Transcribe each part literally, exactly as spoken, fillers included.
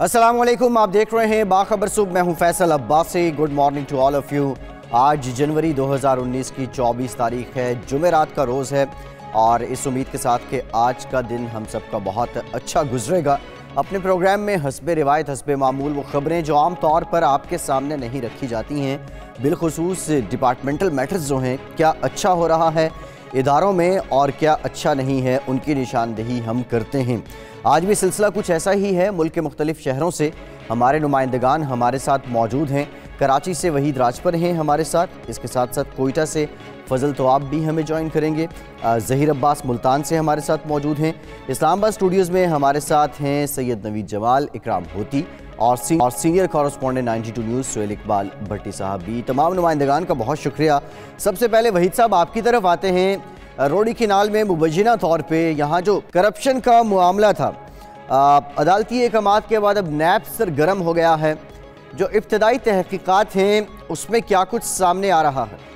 अस्सलाम वालेकुम, आप देख रहे हैं बाखबर सुबह। मैं हूं Faisal Abbasi. Good morning to all of you. आज जनवरी दो हज़ार उन्नीस की चौबीस तारीख है, जुमेरात का रोज़ है और इस उम्मीद के साथ कि आज का दिन हम सबका बहुत अच्छा गुजरेगा। अपने प्रोग्राम में हस्बे रिवायत हस्बे मामूल वो ख़बरें जो आम तौर पर आपके सामने नहीं रखी जाती हैं, बिलखुसूस डिपार्टमेंटल मैटर्स जो हैं, क्या अच्छा हो रहा है इदारों में और क्या अच्छा नहीं है, उनकी निशानदेही हम करते हैं। आज भी सिलसिला कुछ ऐसा ही है। मुल्क के मुख्तलिफ शहरों से हमारे नुमाइंदगान हमारे साथ मौजूद हैं। कराची से वहीद राजपर हैं हमारे साथ, इसके साथ साथ कोयटा से फजल तो आप भी हमें ज्वाइन करेंगे। ज़हीर अब्बास मुल्तान से हमारे साथ मौजूद हैं। इस्लामाबाद स्टूडियोज़ में हमारे साथ हैं सैयद नवीद जमाल, इकराम होती और, सी, और senior correspondent ninety two news Suhail Iqbal Bhatti साहब भी। तमाम नुमाइंदगान का बहुत शुक्रिया। सबसे पहले वहीद साहब आपकी तरफ आते हैं। रोडी किनाल में मुबैना तौर पे यहाँ जो करप्शन का मामला था, अदालती एहकामात के बाद अब नैब सरगर्म हो गया है। जो इब्तदाई तहकीकात हैं उसमें क्या कुछ सामने आ रहा है?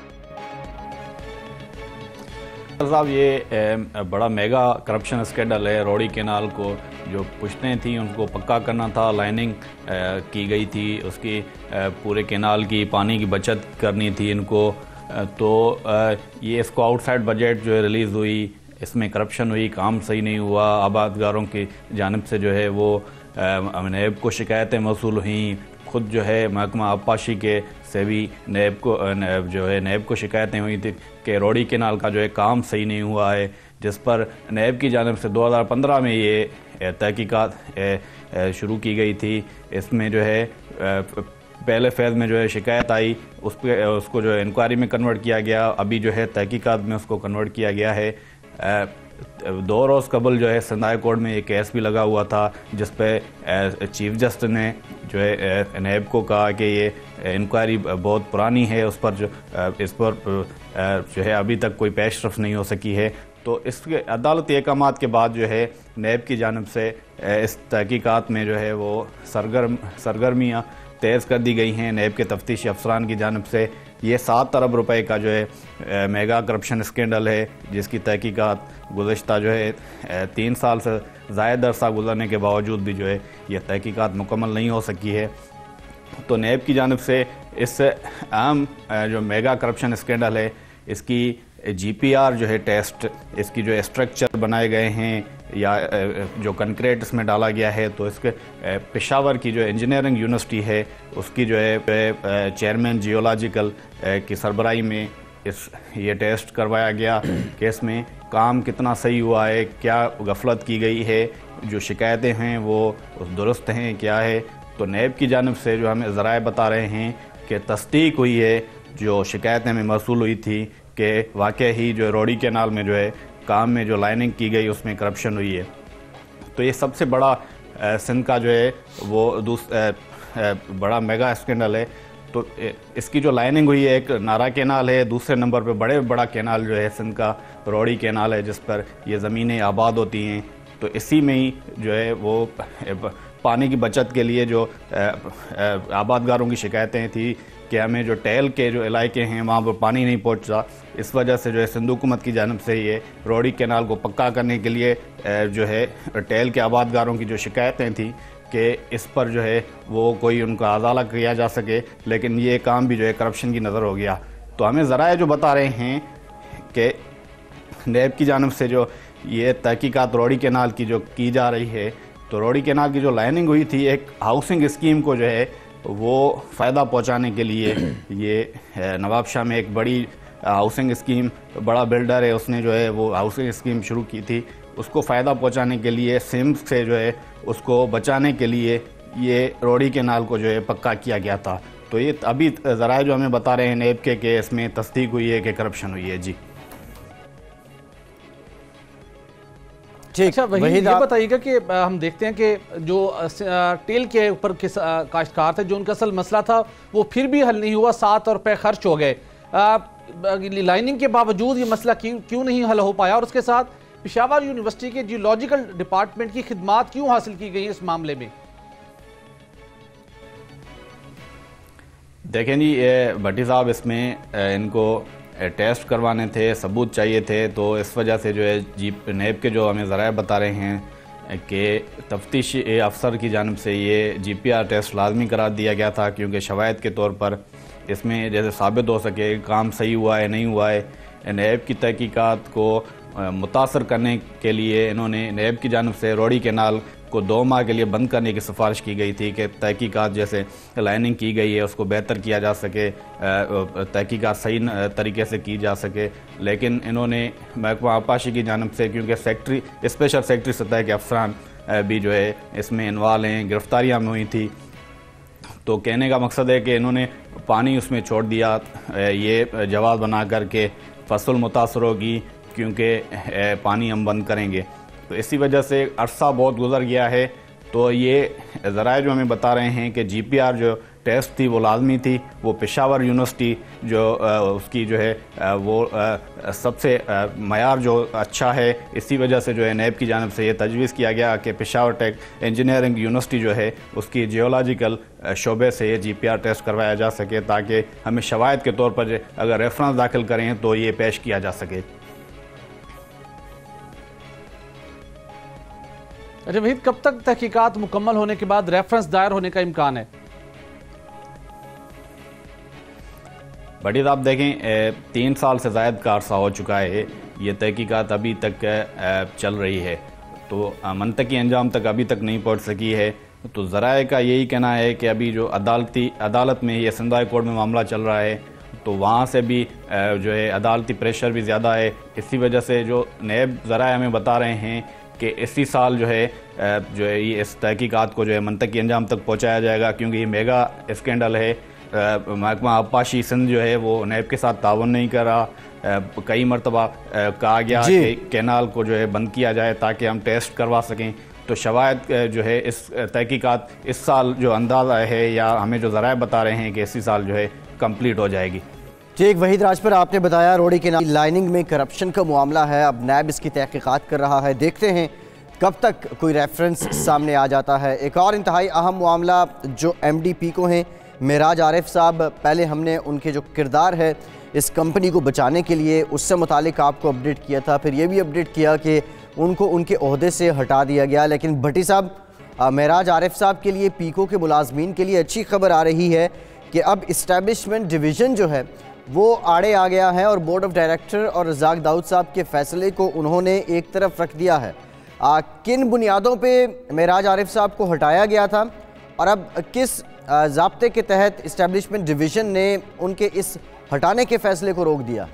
साहब, ये बड़ा मेगा करप्शन स्कैंडल है। रोडी कैनाल को जो पुश्तें थी उनको पक्का करना था, लाइनिंग की गई थी, उसकी पूरे कैनाल की पानी की बचत करनी थी इनको। तो ये इसको आउटसाइड बजट जो है रिलीज़ हुई, इसमें करप्शन हुई, काम सही नहीं हुआ। आबादगारों की जानिब से जो है वो नैब को शिकायतें मौसूल हुई। खुद जो है महकमा आबपाशी के से भी नैब को नैब जो है नैब को शिकायतें हुई थी कि रोडी कैनाल का जो है काम सही नहीं हुआ है, जिस पर नैब की जानिब से दो हज़ार पंद्रह में ये तहकीकात शुरू की गई थी। इसमें जो है पहले फेज़ में जो है शिकायत आई, उस पर उसको जो है इंक्वायरी में कन्वर्ट किया गया। अभी जो है तहकीकात में उसको कन्वर्ट किया गया है। दो रोज़ कबल जो है सिंध हाई कोर्ट में एक केस भी लगा हुआ था, जिस पे चीफ जस्टिस ने जो है नैब को कहा कि ये इंक्वायरी बहुत पुरानी है, उस पर जो इस पर जो है अभी तक कोई पेशरफ नहीं हो सकी है। तो इसके अदालती अहकामात के बाद जो है नैब की जानिब से इस तहकीकात में जो है वो सरगर्म सरगर्मियाँ तेज़ कर दी गई हैं नैब के तफ्तीशी अफसरान की जानिब से। ये सात अरब रुपए का जो है मेगा करप्शन स्कैंडल है, जिसकी तहकीकात गुज़श्ता जो है तीन साल से ज़ायद अरसा गुजरने के बावजूद भी जो है यह तहकीकात मुकम्मल नहीं हो सकी है। तो नैब की जानिब से इस अहम जो मेगा करप्शन स्कैंडल है, इसकी जी पी आर जो है टेस्ट, इसकी जो स्ट्रक्चर बनाए गए हैं या जो कंक्रीट इसमें डाला गया है, तो इसके पेशावर की जो इंजीनियरिंग यूनिवर्सिटी है उसकी जो है चेयरमैन जियोलॉजिकल की सरबराही में इस ये टेस्ट करवाया गया कि इसमें काम कितना सही हुआ है, क्या गफलत की गई है, जो शिकायतें हैं वो दुरुस्त हैं क्या है। तो नैब की जानिब से जो हमें ज़राए बता रहे हैं कि तस्दीक हुई है जो शिकायतें हमें मौसूल हुई थी कि वाकई ही जो रोडी कैनाल में जो है काम में जो लाइनिंग की गई उसमें करप्शन हुई है। तो ये सबसे बड़ा सिंध का जो है वो दूसरा बड़ा मेगा स्कैंडल है। तो इसकी जो लाइनिंग हुई है, एक नारा कैनाल है, दूसरे नंबर पे बड़े बड़ा कैनाल जो है सिंध का रोडी कैनाल है, जिस पर ये ज़मीनें आबाद होती हैं। तो इसी में ही जो है वो पानी की बचत के लिए जो आबादगारों की शिकायतें थी कि हमें जो टहल के जो इलाके हैं वहाँ पर पानी नहीं पहुँचता, इस वजह से जो है सिंध हुकूमत की जानिब से ये रोडी कैनाल को पक्का करने के लिए जो है टहल के आबादगारों की जो शिकायतें थी कि इस पर जो है वो कोई उनका अदाला किया जा सके, लेकिन ये काम भी जो है करप्शन की नज़र हो गया। तो हमें ज़राए जो बता रहे हैं कि नैब की जानिब से जो ये तहकीकात रोडी कैनाल की जो की जा रही है, तो रोडी कैनाल की जो लाइनिंग हुई थी एक हाउसिंग स्कीम को जो है वो फ़ायदा पहुंचाने के लिए, ये नवाब शाह में एक बड़ी हाउसिंग स्कीम, बड़ा बिल्डर है, उसने जो है वो हाउसिंग स्कीम शुरू की थी, उसको फ़ायदा पहुंचाने के लिए सिम्स से जो है उसको बचाने के लिए ये रोडी कैनाल को जो है पक्का किया गया था। तो ये अभी ज़राए जो हमें बता रहे हैं नैब के कि इसमें तस्दीक हुई है कि करप्शन हुई है। जी अच्छा, वही ये बताइएगा कि हम देखते हैं कि जो टेल के ऊपर काश्तकार थे, जो उनका असल मसला था वो फिर भी हल नहीं हुआ, सात रुपए खर्च हो गए। लाइनिंग के बावजूद ये मसला क्यों क्यों नहीं हल हो पाया, और उसके साथ पेशावर यूनिवर्सिटी के जियोलॉजिकल डिपार्टमेंट की खिदमात क्यों हासिल की गई इस मामले में? देखें जी भट्टी साहब, इसमें इनको टेस्ट करवाने थे, सबूत चाहिए थे, तो इस वजह से जो है जी नैब के जो हमें ज़राए बता रहे हैं कि तफ्तीश अफसर की जानिब से ये जी पी आर टेस्ट लाजमी करार दिया गया था, क्योंकि शवायद के तौर पर इसमें जैसे साबित हो सके काम सही हुआ है नहीं हुआ है। नैब की तहकीकात को मुतासर करने के लिए इन्होंने नैब की जानिब से रोड़ी कैनाल को दो माह के लिए बंद करने की सिफारिश की गई थी कि तहकीकात जैसे लाइनिंग की गई है उसको बेहतर किया जा सके, तहकीकात सही तरीके से की जा सके। लेकिन इन्होंने महकमा आबपाशी की जानिब से, क्योंकि सेक्रेटरी स्पेशल सेक्रेटरी सतह के अफसरान भी जो है इसमें इन्वॉल्व हैं, गिरफ्तारियाँ में हुई थी, तो कहने का मकसद है कि इन्होंने पानी उसमें छोड़ दिया ये जवाब बना कर के फसल मुतासर होगी क्योंकि पानी हम बंद करेंगे। तो इसी वजह से अरसा बहुत गुजर गया है। तो ये ज़राए जो हमें बता रहे हैं कि जी पी आर जो टेस्ट थी वो लाजमी थी, वो पेशावर यूनिवर्सिटी जो आ, उसकी जो है आ, वो आ, सबसे मयार जो अच्छा है, इसी वजह से जो है नैब की जानिब से ये तजवीज़ किया गया कि पेशावर टेक इंजीनियरिंग यूनिवर्सिटी जो है उसकी जियोलॉजिकल शोबे से ये जी पी आर टेस्ट करवाया जा सके, ताकि हमें शवायद के तौर पर अगर रेफरेंस दाखिल करें तो ये पेश किया जा सके। अच्छा वहीद, कब तक तहकीकात मुकम्मल होने के बाद रेफरेंस दायर होने का इम्कान है? बड़ी आप देखें तीन साल से ज़ायद का अरसा हो चुका है, ये तहकीकात अभी तक चल रही है, तो मंतकी अंजाम तक अभी तक नहीं पहुंच सकी है। तो ज़राए का यही कहना है कि अभी जो अदालती अदालत में ये सिंध हाई कोर्ट में मामला चल रहा है, तो वहाँ से भी जो है अदालती प्रेशर भी ज़्यादा है। इसी वजह से जो नैब ज़राए हमें बता रहे हैं कि इसी साल जो है जो है ये इस तहकीकात को जो है मंतकी अंजाम तक पहुँचाया जाएगा, क्योंकि ये मेगा स्कैंडल है। महकमा आबपाशी सिंध जो है वो नैब के साथ तावन नहीं कर रहा। कई मरतबा कहा गया कि कैनाल को जो है बंद किया जाए ताकि हम टेस्ट करवा सकें। तो शवायद जो है इस तहकीकात इस साल जो अंदाज़ा है या हमें जो ज़राए बता रहे हैं कि इसी साल जो है कंप्लीट हो जाएगी। ठीक, वहीद राजपुर आपने बताया रोड़ी के लाइनिंग में करप्शन का मामला है, अब नैब इसकी तहकीकात कर रहा है, देखते हैं कब तक कोई रेफरेंस सामने आ जाता है। एक और इंतहाई अहम मामला जो एम डी पी को हैं मेराज आरिफ साहब, पहले हमने उनके जो किरदार है इस कंपनी को बचाने के लिए उससे मुतालिक आपको अपडेट किया था, फिर ये भी अपडेट किया कि उनको उनके ओहदे से हटा दिया गया। लेकिन भट्टी साहब, मेराज आरिफ साहब के लिए, पीको के मुलाजमीन के लिए अच्छी खबर आ रही है कि अब इस्टेब्लिशमेंट डिवीज़न जो है वो आड़े आ गया है और बोर्ड ऑफ डायरेक्टर और रज़ाक दाऊद साहब के फैसले को उन्होंने एक तरफ रख दिया है। आ, किन बुनियादों पे मेराज आरिफ साहब को हटाया गया था और अब किस ज़ाब्ते के तहत इस्टेब्लिशमेंट डिवीज़न ने उनके इस हटाने के फैसले को रोक दिया?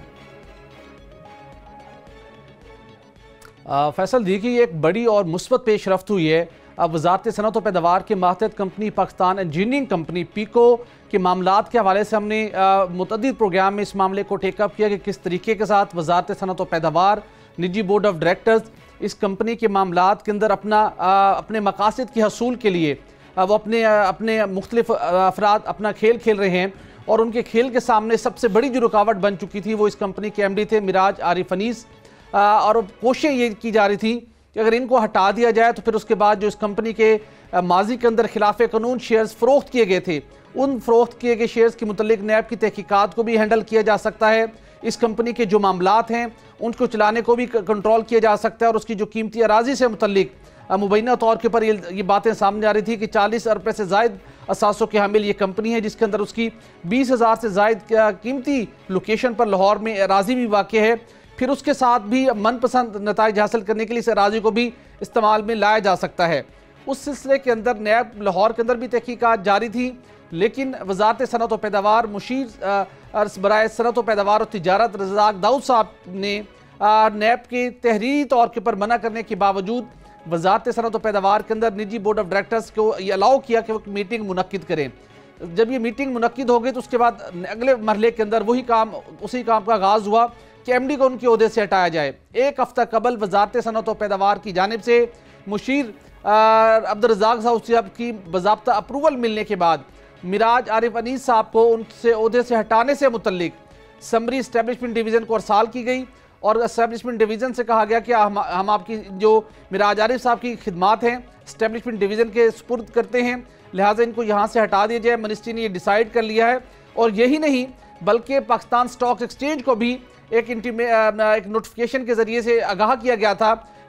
फैसल देखिए, एक बड़ी और मुस्बत पेशरफ्त हुई है। अब वजारत सनअत व पैदावार के मातहत company Pakistan engineering company PECO के मामलात के हवाले से हमने मुतअद्दिद प्रोग्राम में इस मामले को टेकअप किया कि किस तरीके के साथ वजारत सनअत व पैदावार, निजी बोर्ड ऑफ डायरेक्टर्स इस कंपनी के मामलात के अंदर अपना आ, अपने मकासद के हसूल के लिए आ, वो अपने अपने मुख्तलिफ अफराद अपना खेल खेल रहे हैं। और उनके खेल के सामने सबसे बड़ी जो रुकावट बन चुकी थी वो इस कंपनी के एम डी थे मिराज आरिफ अनीस, और कोशिश ये की जा रही थी कि अगर इनको हटा दिया जाए तो फिर उसके बाद जो इस कंपनी के माजी के अंदर खिलाफ कानून शेयर्स फ़रोख्त किए गए थे, उन फ़रोख्त किए गए शेयर्स के मुतल्लिक नैब की तहकीकात को भी हैंडल किया जा सकता है। इस कंपनी के जो मामलात हैं उनको चलाने को भी कंट्रोल किया जा सकता है। और उसकी जो कीमती अराजी से मुतल्लिक मुबैना तौर के ऊपर ये ये बातें सामने आ रही थी कि चालीस अरब से ज़ायद असासों के हामिल ये कंपनी है, जिसके अंदर उसकी बीस हज़ार से ज़ायद कीमती लोकेशन पर लाहौर में अराजी भी वाक़ है। फिर उसके साथ भी मनपसंद नताइज हासिल करने के लिए इस अराजी को भी इस्तेमाल में लाया जा सकता है। उस सिलसिले के अंदर नैब लाहौर के अंदर भी तहकीकात जारी थी, लेकिन वजारत सनअत व पैदावार मुशीर बराए सनअत व पैदावार और तिजारत रज़ाक दाऊद साहब ने नैब के तहरीरी तौर के पर मना करने के बावजूद वजारत सनअत व पैदावार के अंदर निजी बोर्ड ऑफ डायरेक्टर्स को ये अलाउ किया कि वो मीटिंग मुनक्किद करें। जब ये मीटिंग मुनक्किद हो गई तो उसके बाद अगले मरहले के अंदर वही काम उसी काम का आगाज़ हुआ कि एम डी को उनके ओहदे से हटाया जाए। एक हफ्ता कबल वजारत सनअत व पैदावार की जानिब से मुशीर अब्दुल रज़ाक साहब की बाज़ाब्ता अप्रूवल मिलने के बाद मिराज आरिफ अनीस साहब को उनसे ओहदे से हटाने से मुतल्लिक समरी इस्टेब्लिशमेंट डिवीज़न को अरसाल की गई और इस्टेब्लिशमेंट डिवीज़न से कहा गया कि हम हम आपकी जो मिराज आरिफ साहब की खिदमात हैं इस्टेब्लिशमेंट डिवीज़न के सुपुर्द करते हैं, लिहाजा इनको यहाँ से हटा दिया जाए। मिनिस्ट्री ने ये डिसाइड कर लिया है। और यही नहीं बल्कि पाकिस्तान स्टॉक एक्सचेंज को भी एक इंटीमे एक नोटिफिकेशन के ज़रिए से आगाह किया गया था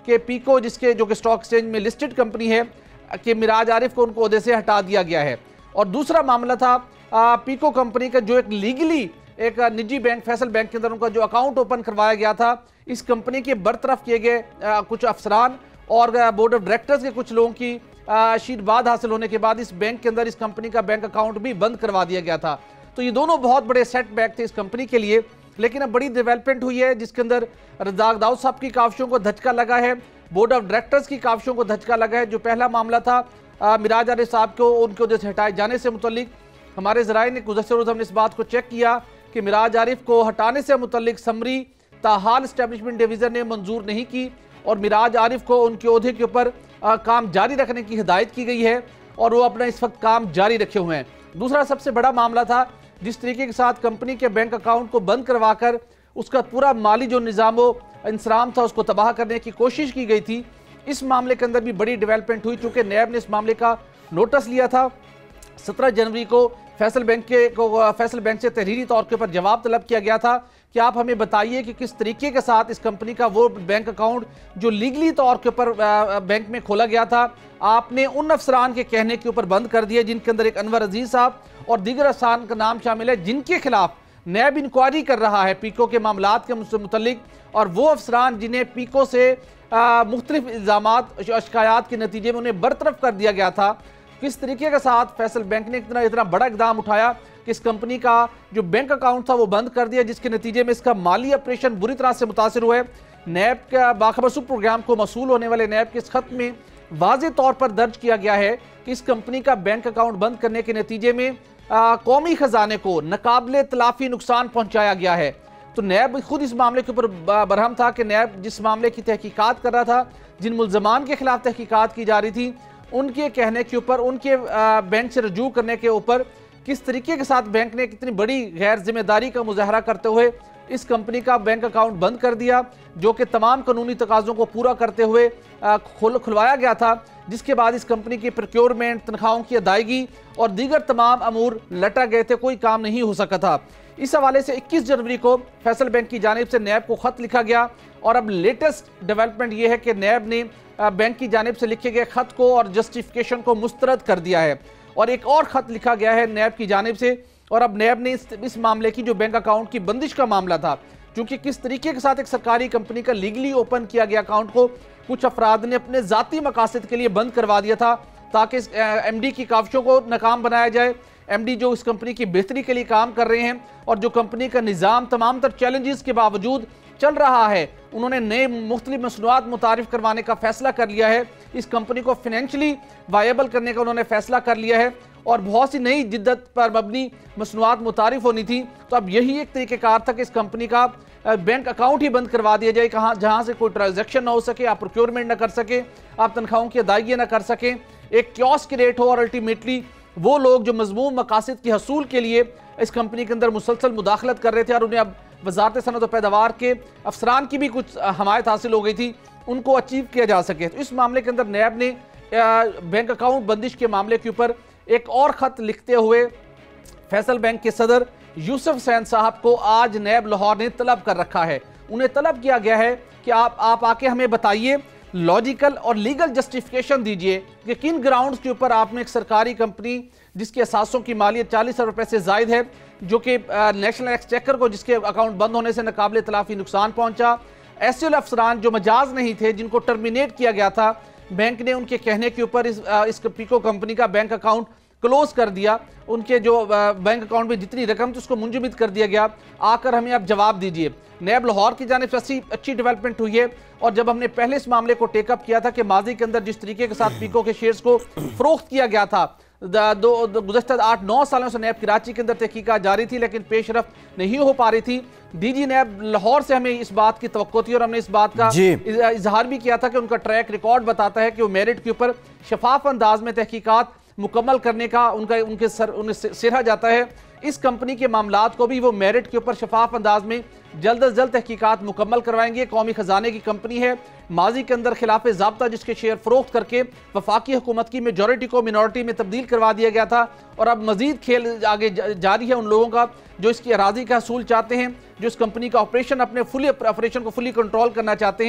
कि पीको जिसके जो कि स्टॉक एक्सचेंज में लिस्टेड कंपनी है कि मिराज आरिफ को उनको ओहदे से हटा दिया गया है। और दूसरा मामला था आ, पीको कंपनी का जो एक लीगली एक निजी बैंक फैसल बैंक के अंदर उनका जो अकाउंट ओपन करवाया गया था, इस कंपनी के बरतरफ किए गए कुछ अफसरान और बोर्ड ऑफ डायरेक्टर्स के कुछ लोगों की आशीर्वाद हासिल होने के बाद इस बैंक के अंदर इस कंपनी का बैंक अकाउंट भी बंद करवा दिया गया था। तो ये दोनों बहुत बड़े सेटबैक थे इस कंपनी के लिए। लेकिन अब बड़ी डेवलपमेंट हुई है जिसके अंदर रज़ाक दाऊद साहब की काविशों को धचका लगा है, बोर्ड ऑफ डायरेक्टर्स की काविशों को धचका लगा है। जो पहला मामला था आ, मिराज आरिफ साहब को उनके उहदे से हटाए जाने से मुतल्लिक, हमारे ज़राए ने गुज़श्ते रोज़ हमने इस बात को चेक किया कि मिराज आरिफ को हटाने से मुतल्लिक समरी ताहाल इस्टेब्लिशमेंट डिवीज़न ने मंजूर नहीं की और मिराज आरिफ को उनके ओहदे के ऊपर काम जारी रखने की हिदायत की गई है और वो अपना इस वक्त काम जारी रखे हुए हैं। दूसरा सबसे बड़ा मामला था जिस तरीके के साथ कंपनी के बैंक अकाउंट को बंद करवाकर उसका पूरा माली जो निज़ाम इंसराम था उसको तबाह करने की कोशिश की गई थी। इस मामले के अंदर भी बड़ी डेवलपमेंट हुई, चूँकि नैब ने इस मामले का नोटिस लिया था। सत्रह जनवरी को फैसल बैंक के को फैसल बैंक से तहरीरी तौर के ऊपर जवाब तलब किया गया था कि आप हमें बताइए कि किस तरीके के साथ इस कंपनी का वो बैंक अकाउंट जो लीगली तौर के ऊपर बैंक में खोला गया था आपने उन अफसरान के कहने के ऊपर बंद कर दिया, जिनके अंदर एक अनवर अजीज साहब और दीगर अफसरान का नाम शामिल है, जिनके खिलाफ नैब इंक्वायरी कर रहा है पीको के मामलात के मुतल्लिक। और वो अफसरान जिन्हें पीको से मुख्तलिफ इल्ज़ामात शिकायत के नतीजे में उन्हें बरतरफ कर दिया गया था। किस तरीके के साथ फैसल बैंक ने इतना इतना बड़ा इकदाम उठाया कि इस कंपनी का जो बैंक अकाउंट था वो बंद कर दिया, जिसके नतीजे में इसका माली ऑपरेशन बुरी तरह से मुतासिर हुआ है। नैब का बाखबर सुब प्रोग्राम को मसूल होने वाले नैब के इस खत में वाज़े तौर पर दर्ज किया गया है कि इस कंपनी का बैंक अकाउंट बंद करने के नतीजे में आ, कौमी खजाने को नाकाबिले तलाफी नुकसान पहुंचाया गया है। तो नैब खुद इस मामले के ऊपर बरहम था कि नैब जिस मामले की तहकीकात कर रहा था, जिन मुल्ज़मान के खिलाफ तहकीकात की जा रही थी, उनके कहने के ऊपर उनके बैंक से रजू करने के ऊपर किस तरीके के साथ बैंक ने कितनी बड़ी गैर जिम्मेदारी का मुजाहरा करते हुए इस कंपनी का बैंक अकाउंट बंद कर दिया, जो कि तमाम कानूनी तकाज़ों को पूरा करते हुए खुल खुलवाया गया था। जिसके बाद इस कंपनी की प्रोक्योरमेंट, तनख्वाहों की अदायगी और दीगर तमाम अमूर लटा गए थे, कोई काम नहीं हो सका था। इस हवाले से इक्कीस जनवरी को फैसल बैंक की जानिब से नैब को ख़त लिखा गया और अब लेटेस्ट डेवलपमेंट ये है कि नैब ने बैंक की जानिब से लिखे गए ख़त को और जस्टिफिकेशन को मुस्तरद कर दिया है और एक और ख़त लिखा गया है नैब की जानिब से। और अब नैब ने इस, इस मामले की जो बैंक अकाउंट की बंदिश का मामला था, क्योंकि किस तरीके के साथ एक सरकारी कंपनी का लीगली ओपन किया गया अकाउंट को कुछ अफराद ने अपने ज़ाती मकासद के लिए बंद करवा दिया था ताकि एम डी की काविशों को नाकाम बनाया जाए। एम डी जो इस कंपनी की बेहतरी के लिए काम कर रहे हैं और जो कंपनी का निज़ाम तमाम तर चैलेंजेस के बावजूद चल रहा है, उन्होंने नए मुख्तलिफ मसनूआत मुतारिफ करवाने का फैसला कर लिया है। इस कंपनी को फाइनेंशियली वायबल करने का उन्होंने फैसला कर लिया है और बहुत सी नई जिद्दत पर मबनी मसनूआत मुतारिफ होनी थी। तो अब यही एक तरीक़ेकार था कि इस कंपनी का बैंक अकाउंट ही बंद करवा दिया जाए, कहाँ जहाँ से कोई ट्रांजेक्शन ना हो सके, आप प्रोक्योरमेंट ना कर सके, आप तनख्वाहों की अदायगी ना कर सकें, एक क्योस क्रिएट हो और अल्टीमेटली वो लोग जो मजमूम मकासद के हसूल के लिए इस कंपनी के अंदर मुसलसल मुदाखलत कर रहे थे और उन्हें अब वजारत सनत और पैदावार के अफसरान की भी कुछ हमायत हासिल हो गई थी, उनको अचीव किया जा सके। तो इस मामले के अंदर नैब ने बैंक अकाउंट बंदिश के मामले के ऊपर एक और ख़त लिखते हुए फैसल बैंक के सदर यूसुफ हुसैन साहब को आज नैब लाहौर ने तलब कर रखा है। उन्हें तलब किया गया है कि आप आप आके हमें बताइए, लॉजिकल और लीगल जस्टिफिकेशन दीजिए कि किन ग्राउंड्स के ऊपर आपने एक सरकारी कंपनी जिसके असासों की मालियत चालीस अरब रुपये से जायद है, जो कि नेशनल एक्सचेकर को जिसके अकाउंट बंद होने से नाकाबिले तलाफी नुकसान पहुंचा, ऐसे अफसरान जो मजाज नहीं थे जिनको टर्मिनेट किया गया था, बैंक ने उनके कहने के ऊपर इस, इस पीको कंपनी का बैंक अकाउंट क्लोज कर दिया। उनके जो बैंक अकाउंट में जितनी रकम थी उसको मुंजमद कर दिया गया। आकर हमें आप जवाब दीजिए। नैब लाहौर की जानिब से अच्छी अच्छी डेवलपमेंट हुई है और जब हमने पहले इस मामले को टेकअप किया था कि माजी के अंदर जिस तरीके के साथ पीको के शेयर्स को फरोख्त किया गया था, दो, दो गुज़श्ता आठ नौ सालों से नैब कराची के अंदर तहकीकात जारी थी लेकिन पेशरफ नहीं हो पा रही थी। डीजी नैब लाहौर से हमें इस बात की तवक्को थी और हमने इस बात का इजहार भी किया था कि उनका ट्रैक रिकॉर्ड बताता है कि वो मेरिट के ऊपर शफाफ अंदाज में तहकीकात मुकम्मल करने का उनका उनके सर उन्हें सिरा जाता है। इस कंपनी के मामलात को भी वो मेरिट के ऊपर शफाफ अंदाज में जल्द अज जल्द तहकीकात मुकम्मल करवाएंगे। कौमी खजाने की कंपनी है, माजी के अंदर खिलाफ ज़ाब्ता जिसके शेयर फरोख्त करके वफाकी हुकूमत की मेजॉरिटी को मिनॉरिटी में तब्दील करवा दिया गया था और अब मजीद खेल आगे जारी है उन लोगों का जो इसकी अराजी का हसूल चाहते हैं, जो इस कंपनी का ऑपरेशन अपने फुली ऑपरेशन को फुली कंट्रोल करना चाहते हैं।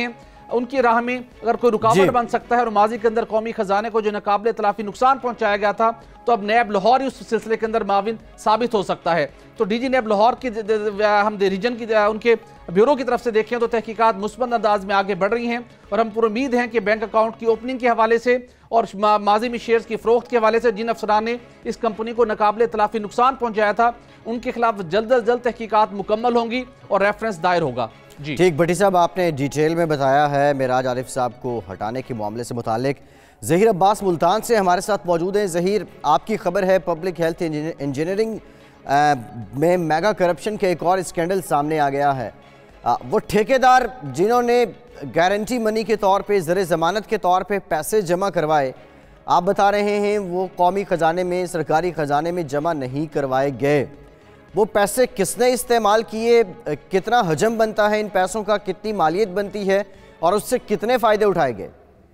उनकी राह में अगर कोई रुकावट बन सकता है और माजी के अंदर कौमी खजाने को जो नाकाबिले तलाफी नुकसान पहुंचाया गया था, तो अब नैब लाहौर ही उस सिलसिले के अंदर माविन साबित हो सकता है। तो डीजी नैब लाहौर की हम रीजन की उनके ब्यूरो की तरफ से देखें तो तहकीकात मुस्बत अंदाज में आगे बढ़ रही हैं और हम पूरी उम्मीद हैं कि बैंक अकाउंट की ओपनिंग के हवाले से और माजी में शेयर्स की फरोख्त के हवाले से जिन अफसरान ने इस कंपनी को नाकाबिले तलाफी नुकसान पहुंचाया था, उनके खिलाफ जल्द अज जल्द तहकीकात मुकम्मल होंगी और रेफरेंस दायर होगा। जी ठीक, भट्टी साहब आपने डिटेल में बताया है मेराज आरिफ साहब को हटाने के मामले से मुतालिक। ज़हीर अब्बास मुल्तान से हमारे साथ मौजूद हैं। ज़हीर, आपकी खबर है पब्लिक हेल्थ इंजीनियरिंग में मेगा करप्शन के एक और स्कैंडल सामने आ गया है। आ, वो ठेकेदार जिन्होंने गारंटी मनी के तौर पे ज़र ज़मानत के तौर पे पैसे जमा करवाए, आप बता रहे हैं वो कौमी ख़जाने में, सरकारी ख़जाने में जमा नहीं करवाए गए। वो पैसे किसने इस्तेमाल किए, कितना हजम बनता है इन पैसों का, कितनी मालियत बनती है और उससे कितने फ़ायदे उठाए गए?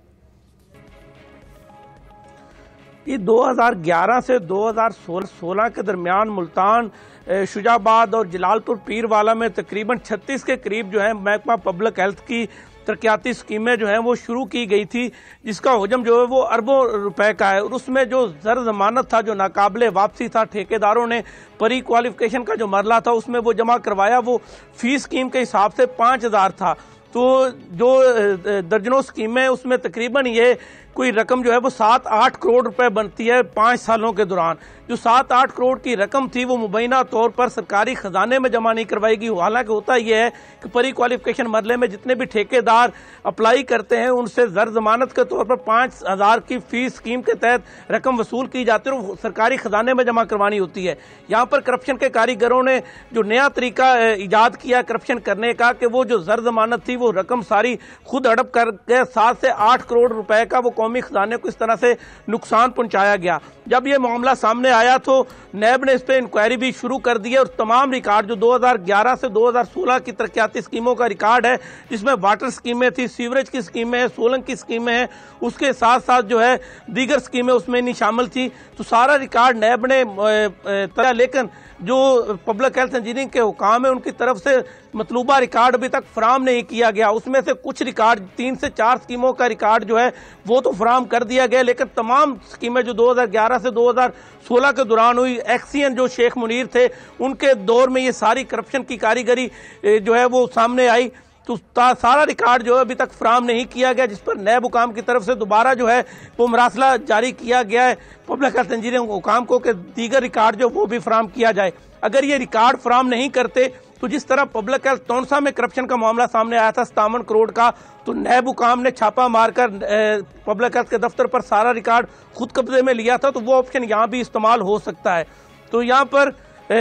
ये दो हज़ार ग्यारह से दो हज़ार सोलह के दरमियान मुल्तान, शुजाबाद और जलालपुर पीरवाला में तकरीबन छत्तीस के करीब जो है महकमा पब्लिक हेल्थ की तरक्याती स्कीमें जो हैं वो शुरू की गई थी, जिसका हजम जो है वो अरबों रुपए का है। और उसमें जो ज़र ज़मानत था, जो नाकाबिले वापसी था, ठेकेदारों ने प्री क्वालिफिकेशन का जो मरला था उसमें वो जमा करवाया, वो फीस स्कीम के हिसाब से पाँच हज़ार था। तो जो दर्जनों स्कीमें उसमें तकरीबन ये कोई रकम जो है वो सात आठ करोड़ रुपए बनती है पाँच सालों के दौरान। जो सात आठ करोड़ की रकम थी वो मुबैना तौर पर सरकारी खजाने में जमा नहीं करवाएगी। हालांकि होता यह है कि प्री क्वालिफिकेशन मरले में जितने भी ठेकेदार अप्लाई करते हैं उनसे ज़र ज़मानत के तौर पर पाँच हज़ार की फीस स्कीम के तहत रकम वसूल की जाती है और वो सरकारी खजाने में जमा करवानी होती है। यहाँ पर करप्शन के कारीगरों ने जो नया तरीका ईजाद किया करप्शन करने का, कि वो जो ज़र ज़मानत थी वो रकम सारी खुद हड़प करके सात से आठ करोड़ रुपए का वो कौमी खजाने को इस तरह से नुकसान पहुंचाया गया। जब ये मामला सामने आया तो नैब ने इस पर इंक्वायरी भी शुरू कर दी है और तमाम रिकॉर्ड जो दो हज़ार ग्यारह से दो हज़ार सोलह की तरक्याती स्कीमों का रिकॉर्ड है, जिसमें वाटर स्कीमें थी, सीवरेज की स्कीमें हैं, सोलंग की स्कीमें हैं, उसके साथ साथ जो है दीगर स्कीमें उसमें नहीं शामिल थी, तो सारा रिकॉर्ड नैब ने तया। लेकिन जो पब्लिक हेल्थ इंजीनियरिंग के हुकाम है उनकी तरफ से मतलूबा रिकॉर्ड अभी तक फराम नहीं किया गया। उसमें से कुछ रिकॉर्ड, तीन से चार स्कीमों का रिकॉर्ड जो है वो तो फराम कर दिया गया, लेकिन तमाम स्कीमें जो दो हज़ार ग्यारह से दो हज़ार सोलह के दौरान हुई, एक्सीएन जो शेख मुनीर थे उनके दौर में ये सारी करप्शन की कारीगरी जो है वो सामने आई, तो सारा रिकॉर्ड जो है अभी तक फराम नहीं किया गया, जिस पर नैब हुकाम की तरफ से दोबारा जो है वो मरासला जारी किया गया है पब्लिक हेल्थ इंजीनियरिंग हुकाम को कि दीगर रिकॉर्ड जो वो भी फराम किया जाए। अगर ये रिकॉर्ड फराम नहीं करते तो जिस तरह पब्लिक हेल्थ तौनसा में करप्शन का मामला सामने आया था सतावन करोड़ का, तो नैब हुकाम ने छापा मारकर पब्लिक हेल्थ के दफ्तर पर सारा रिकॉर्ड खुद कब्जे में लिया था, तो वो ऑप्शन यहाँ भी इस्तेमाल हो सकता है। तो यहाँ पर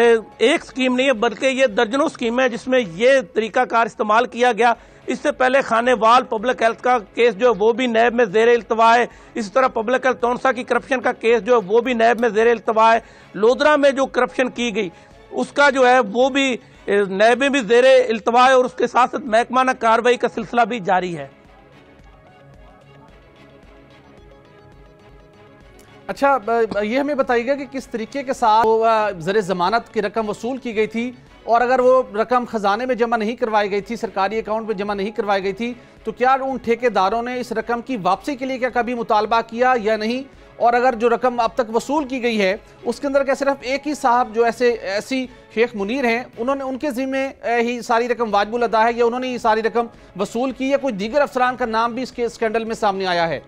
एक स्कीम नहीं है बल्कि ये दर्जनों स्कीमें हैं जिसमें ये तरीकाकार इस्तेमाल किया गया। इससे पहले खानेवाल पब्लिक हेल्थ का केस जो है वो भी नैब में ज़ेर इल्तवा है। इसी तरह पब्लिक हेल्थ तौनसा की करप्शन का केस जो है वो भी नैब में ज़ेर इल्तवा है। लोधरा में जो करप्शन की गई उसका जो है वो भी नैब में भी ज़ेर इल्तवा है और उसके साथ साथ महकमाना कार्रवाई का सिलसिला भी जारी है। अच्छा, ये हमें बताइएगा कि किस तरीके के साथ ज़र ज़मानत की रकम वसूल की गई थी और अगर वो रकम खजाने में जमा नहीं करवाई गई थी, सरकारी अकाउंट में जमा नहीं करवाई गई थी, तो क्या उन ठेकेदारों ने इस रकम की वापसी के लिए क्या कभी मुतालबा किया या नहीं? और अगर जो रकम अब तक वसूल की गई है उसके अंदर क्या सिर्फ एक ही साहब जो ऐसे ऐसी शेख मुनीर हैं उन्होंने उनके जिम्मे ही सारी रकम वाजिबुल अदा है या उन्होंने ये सारी रकम वसूल की, या कोई दीगर अफसरान का नाम भी इसके स्कैंडल में सामने आया है?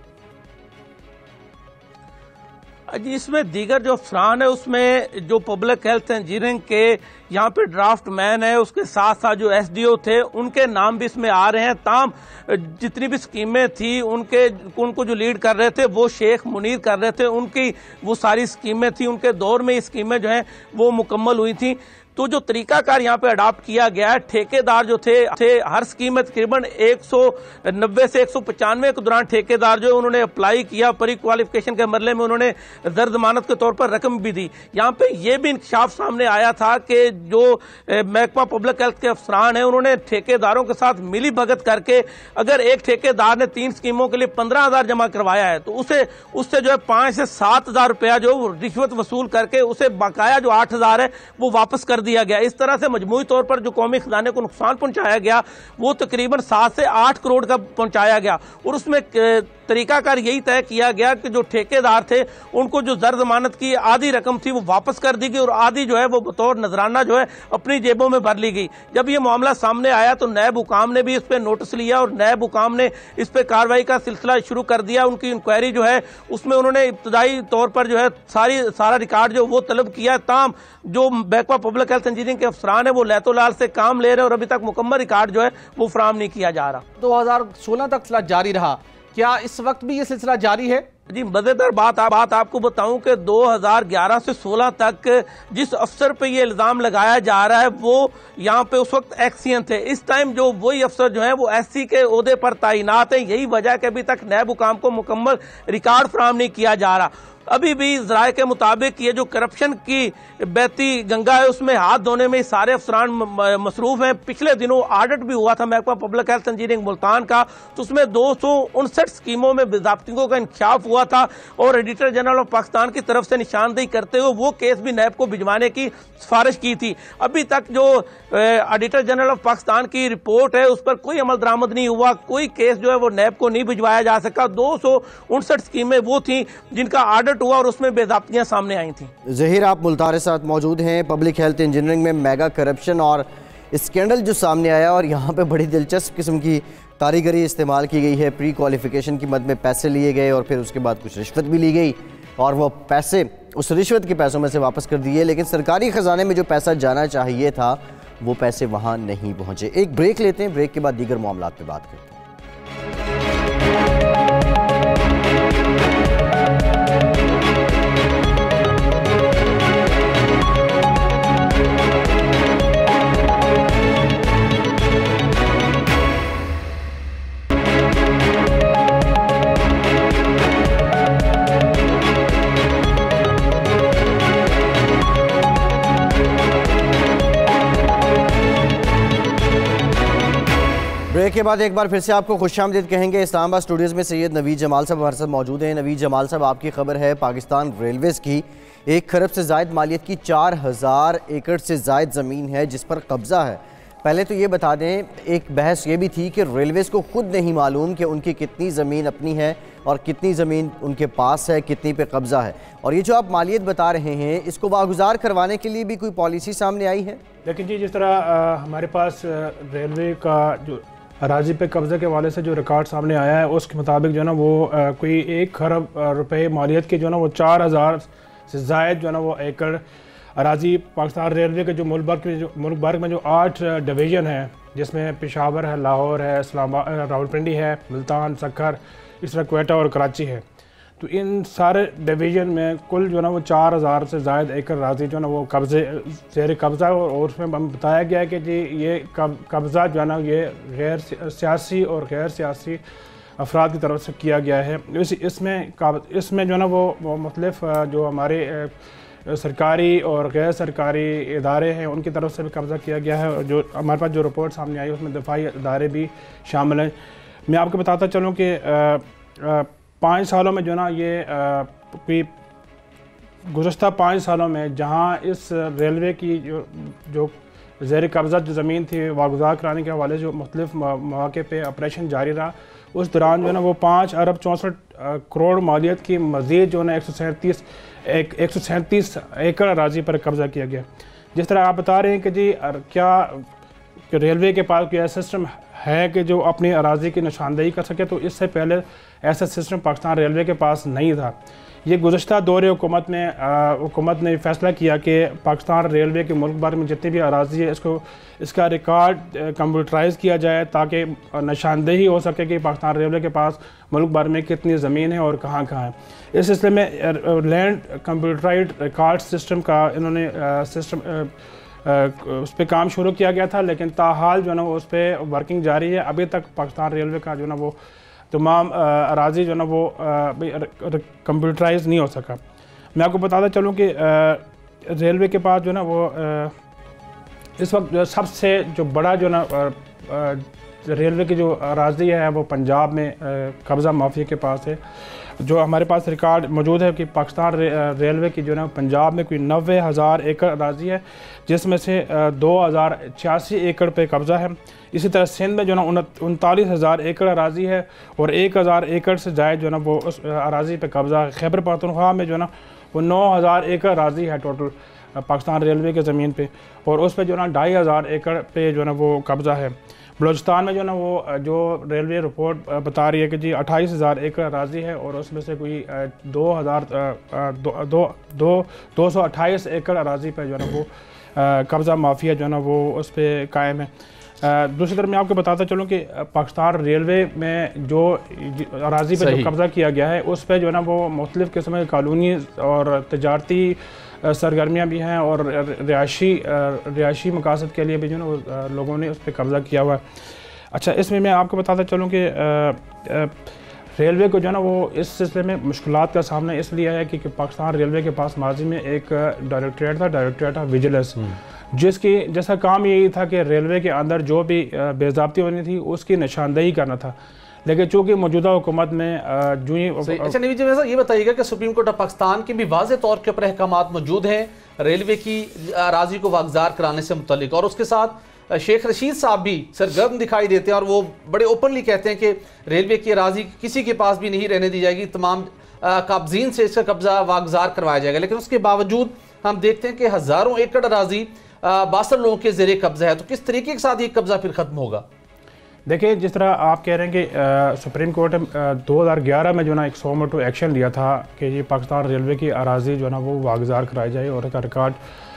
जी, इसमें दीगर जो अफसरान है उसमें जो पब्लिक हेल्थ इंजीनियरिंग के यहाँ पे ड्राफ्ट मैन है, उसके साथ साथ जो एसडीओ थे उनके नाम भी इसमें आ रहे हैं। ताम जितनी भी स्कीमें थी उनके उनको जो लीड कर रहे थे वो शेख मुनीर कर रहे थे, उनकी वो सारी स्कीमें थी, उनके दौर में ये स्कीमें जो हैं वो मुकम्मल हुई थी। तो जो तरीकाकार यहाँ पे अडॉप्ट किया गया है, ठेकेदार जो थे थे हर स्कीम में तकरीबन एक सौ नब्बे से एक सौ पचानवे के दौरान ठेकेदार जो उन्होंने अप्लाई किया, प्री क्वालिफिकेशन के मरले में उन्होंने ज़र ज़मानत के तौर पर रकम भी दी। यहाँ पे ये भी इंकशाफ सामने आया था कि जो महकमा पब्लिक हेल्थ के अफसरान हैं उन्होंने ठेकेदारों के साथ मिली भगत करके, अगर एक ठेकेदार ने तीन स्कीमों के लिए पंद्रह हजार जमा करवाया है तो उसे उससे जो है पाँच से सात हजार रुपया जो रिश्वत वसूल करके उसे बकाया जो आठ हजार है वो वापस कर दिया गया। इस तरह से मजमूई तौर पर जो कौमी खजाने को नुकसान पहुंचाया गया वो तकरीबन सात से आठ करोड़ का पहुंचाया गया। और उसमें तरीकाकार यही तय किया गया कि जो ठेकेदार थे उनको जो जर जमानत की आधी रकम थी वो वापस कर दी गई और आधी जो है वो बतौर नजराना जो है अपनी जेबों में भर ली गई। जब ये मामला सामने आया तो नैब हुकाम ने भी इस पर नोटिस लिया और नैब हुकाम ने इस पर कार्रवाई का सिलसिला शुरू कर दिया। उनकी इंक्वायरी जो है उसमें उन्होंने इब्तदाई तौर पर जो है सारी सारा रिकॉर्ड जो वो तलब किया। ताम जो महकमा पब्लिक हेल्थ इंजीनियरिंग के अफसरान है वो लैतोलाल से काम ले रहे हैं और अभी तक मुकम्मल रिकॉर्ड जो है वो फराहम नहीं किया जा रहा। दो हजार सोलह तक सिलसिला जारी रहा, क्या इस वक्त भी ये सिलसिला जारी है? जी, मजेदार बात आ, बात आपको बताऊं कि दो हज़ार ग्यारह से सोलह तक जिस अफसर पे ये इल्जाम लगाया जा रहा है वो यहाँ पे उस वक्त एक्सियन थे। इस टाइम जो वही अफसर जो है वो एससी के ओहदे पर तैनात है। यही वजह है कि अभी तक नैब हुकाम को मुकम्मल रिकॉर्ड फराहम नहीं किया जा रहा। अभी भी ज़राए के मुताबिक ये जो करप्शन की बहती गंगा है उसमें हाथ धोने में सारे अफसरान मसरूफ हैं। पिछले दिनों ऑडिट भी हुआ था महकमा पब्लिक हेल्थ इंजीनियरिंग मुल्तान का, तो उसमें दो सौ उनसठ स्कीमों में बेज़ाब्तियों का इंकशाफ हुआ था और एडिटर जनरल ऑफ पाकिस्तान की तरफ से निशानदेही करते हुए वो केस भी नैब को भिजवाने की सिफारिश की थी। अभी तक जो एडिटर जनरल ऑफ पाकिस्तान की रिपोर्ट है उस पर कोई अमल दरामद नहीं हुआ, कोई केस जो है वो नैब को नहीं भिजवाया जा सका। दो सौ उनसठ स्कीमें वो थी जिनका ऑडिट हुआ और उसमें बेज़ाब्तियां सामने आई थी। ज़हीर, आप मुल्तान के साथ मौजूद हैं। पब्लिक हेल्थ इंजीनियरिंग में मेगा करप्शन और स्कैंडल जो सामने आया और यहाँ पे बड़ी दिलचस्प किस्म की कारीगरी इस्तेमाल की गई है। प्री क्वालिफिकेशन की मद में पैसे लिए गए और फिर उसके बाद कुछ रिश्वत भी ली गई और वो पैसे उस रिश्वत के पैसों में से वापस कर दिए, लेकिन सरकारी ख़जाने में जो पैसा जाना चाहिए था वो पैसे वहाँ नहीं पहुँचे। एक ब्रेक लेते हैं, ब्रेक के बाद दीगर मामलात पर बात करते हैं। ब्रेक के बाद एक बार फिर से आपको खुशामदीद कहेंगे। इस्लामाबाद स्टूडियोज़ में सैयद नवीद जमाल साहब हमारे साथ मौजूद हैं। नवीद जमाल साहब, आपकी खबर है पाकिस्तान रेलवेज़ की एक खरब से ज़ायद मालियत की चार हज़ार एकड़ से ज़ायद ज़मीन है जिस पर कब्ज़ा है। पहले तो ये बता दें, एक बहस ये भी थी कि रेलवेज़ को खुद नहीं मालूम कि उनकी कितनी ज़मीन अपनी है और कितनी ज़मीन उनके पास है, कितनी पे कब्ज़ा है। और ये जो आप मालियत बता रहे हैं इसको वागुजार करवाने के लिए भी कोई पॉलिसी सामने आई है? लेकिन जी, जिस तरह आ, हमारे पास रेलवे का जो अराजी पे कब्ज़े के वाले से जो रिकॉर्ड सामने आया है उसके मुताबिक जो है ना वो आ, कोई एक खरब रुपए मालियत के जो है ना वो चार हज़ार से ज़ायद जो है ना वो एकड़ अराजी पाकिस्तान रेलवे के जो मुल्क भर के जो मुल्क भर में जो आठ डिवीज़न है जिसमें पेशावर है, लाहौर है, इस्लामाबाद, रावलपिंडी है, मुल्तान, सक्खर, इस तरह क्वेटा और कराची है, तो इन सारे डिवीज़न में कुल जो है ना वो चार हज़ार से ज़ायद एकड़ अराजी जो है ना वो कब्ज़े ज़ेर कब्ज़ा और, और उसमें बताया गया है कि जी ये कब्ज़ा जो है ना ये गैर सियासी और गैर सियासी अफराद की तरफ से किया गया है। इस इसमें इसमें जो है ना वो, वो मुख्तलिफ जो हमारे सरकारी और गैर सरकारी इदारे हैं उनकी तरफ से भी कब्ज़ा किया गया है और जो हमारे पास जो रिपोर्ट सामने आई उसमें दफाई इदारे भी शामिल हैं। मैं आपको बताता चलूँ कि पाँच सालों में जो ना ये कोई गुज़श्ता पाँच सालों में जहाँ इस रेलवे की जो जो ज़ेर कब्ज़ा जो ज़मीन थी वागुजार कराने के हवाले जो मुख्तलिफ मौके पे ऑपरेशन जारी रहा, उस दौरान जो है ना वो पाँच अरब चौंसठ करोड़ मालियत की मज़ीद जो है ना एक सौ सैंतीस एक एक सौ सैंतीस एकड़ अराजी पर कब्ज़ा किया गया। जिस तरह आप बता रहे हैं कि जी क्या रेलवे के पास कोई ऐसा सिस्टम है कि जो अपनी अराजी की निशानदेही कर सके, तो इससे पहले ऐसा सिस्टम पाकिस्तान रेलवे के पास नहीं था। ये गुज़श्ता दौरे हुकूमत में हुकूमत ने फैसला किया कि पाकिस्तान रेलवे के मुल्क भर में जितनी भी अराजी है इसको इसका रिकॉर्ड कंप्यूटराइज़ किया जाए ताकि निशानदेही हो सके कि पाकिस्तान रेलवे के पास मुल्क भर में कितनी ज़मीन है और कहाँ कहाँ है। इस सिलसिले में लैंड कंप्यूटराइज्ड रिकॉर्ड सिस्टम का इन्होंने सिस्टम उस पर काम शुरू किया गया था, लेकिन ताहाल जो है ना उस पर वर्किंग जारी है। अभी तक पाकिस्तान रेलवे का जो है ना वो तमाम अराजी जो है ना वो कंप्यूटराइज नहीं हो सका। मैं आपको बताता चलूँ कि रेलवे के पास जो है ना वो इस वक्त जो सबसे जो बड़ा जो ना रेलवे की जो अराजी है वो पंजाब में कब्ज़ा माफिया के पास है। जो हमारे पास रिकॉर्ड मौजूद है कि पाकिस्तान रे, रेलवे की जो है पंजाब में कोई नब्बे हज़ार एकड़ अराजी है, जिसमें से दो हज़ार छियासी एकड़ पे कब्ज़ा है। इसी तरह सिंध में जो है उनतालीस हज़ार एकड़ अराजी है और एक हज़ार एकड़ से जाए जो है ना वो उस अराजी पे कब्ज़ा है। खैबर पख्तूनख्वा में जो है ना वो नौ हज़ार एकड़ अराजी है टोटल पाकिस्तान रेलवे के ज़मीन पे, और उस पर जो है ना ढाई हज़ार एकड़ पे जो है ना वो कब्ज़ा है। बलूचिस्तान में जो है ना वो जो रेलवे रिपोर्ट बता रही है कि जी अट्ठाईस हज़ार एकड़ अराजी है और उसमें से कोई दो हज़ार दो दो दो दो सौ अट्ठाईस एकड़ अराजी पर जो है ना वो कब्ज़ा माफिया जो है ना वो उस पर कायम है। दूसरी तरफ मैं आपको बताता चलूँ कि पाकिस्तान रेलवे में जो अराजी पर जो कब्ज़ा किया गया है उस पर जो है ना वो मुख्तलिफ़ किस्म के कानूनी और तजारती सरगर्मियाँ भी हैं और रिहायशी रिहायशी मकासद के लिए भी जो है लोगों ने उस पर कब्ज़ा किया हुआ है। अच्छा, इसमें मैं आपको बताता चलूँ कि रेलवे को जो है ना वो इस सिलसिले में मुश्किलात का सामना इसलिए है कि, कि पाकिस्तान रेलवे के पास माजी में एक डायरेक्टरेट था, डायरेक्टरेट ऑफ विजिलेंस, जिसकी जैसा काम यही था कि रेलवे के अंदर जो भी बेज़ाब्ती होनी थी उसकी निशानदेही करना था। लेकिन चूँकि मौजूदा हुकूमत में जो ही अच्छा नवीद जी, ये बताइएगा कि सुप्रीम कोर्ट ऑफ पाकिस्तान के भी वाज़े तौर के ऊपर अहकामात मौजूद हैं रेलवे की अराजी को वागजार कराने से मुतल्लिक, और उसके साथ शेख रशीद साहब भी सरगर्म दिखाई देते हैं और वो बड़े ओपनली कहते हैं कि रेलवे की अराजी किसी के पास भी नहीं रहने दी जाएगी, तमाम काब्जीन से इसका कब्जा वागजार करवाया जाएगा। लेकिन उसके बावजूद हम देखते हैं कि हज़ारों एकड़ अराजी बासठ लोगों के ज़ेरे कब्जा है, तो किस तरीके के साथ ये कब्जा फिर ख़त्म होगा? देखिए, जिस तरह आप कह रहे हैं कि सुप्रीम कोर्ट ने दो हज़ार ग्यारह में जो ना एक सौ मोटो एक्शन लिया था कि ये पाकिस्तान रेलवे की अराजी जो है ना वो वागजार कराई जाए और इसका रिकॉर्ड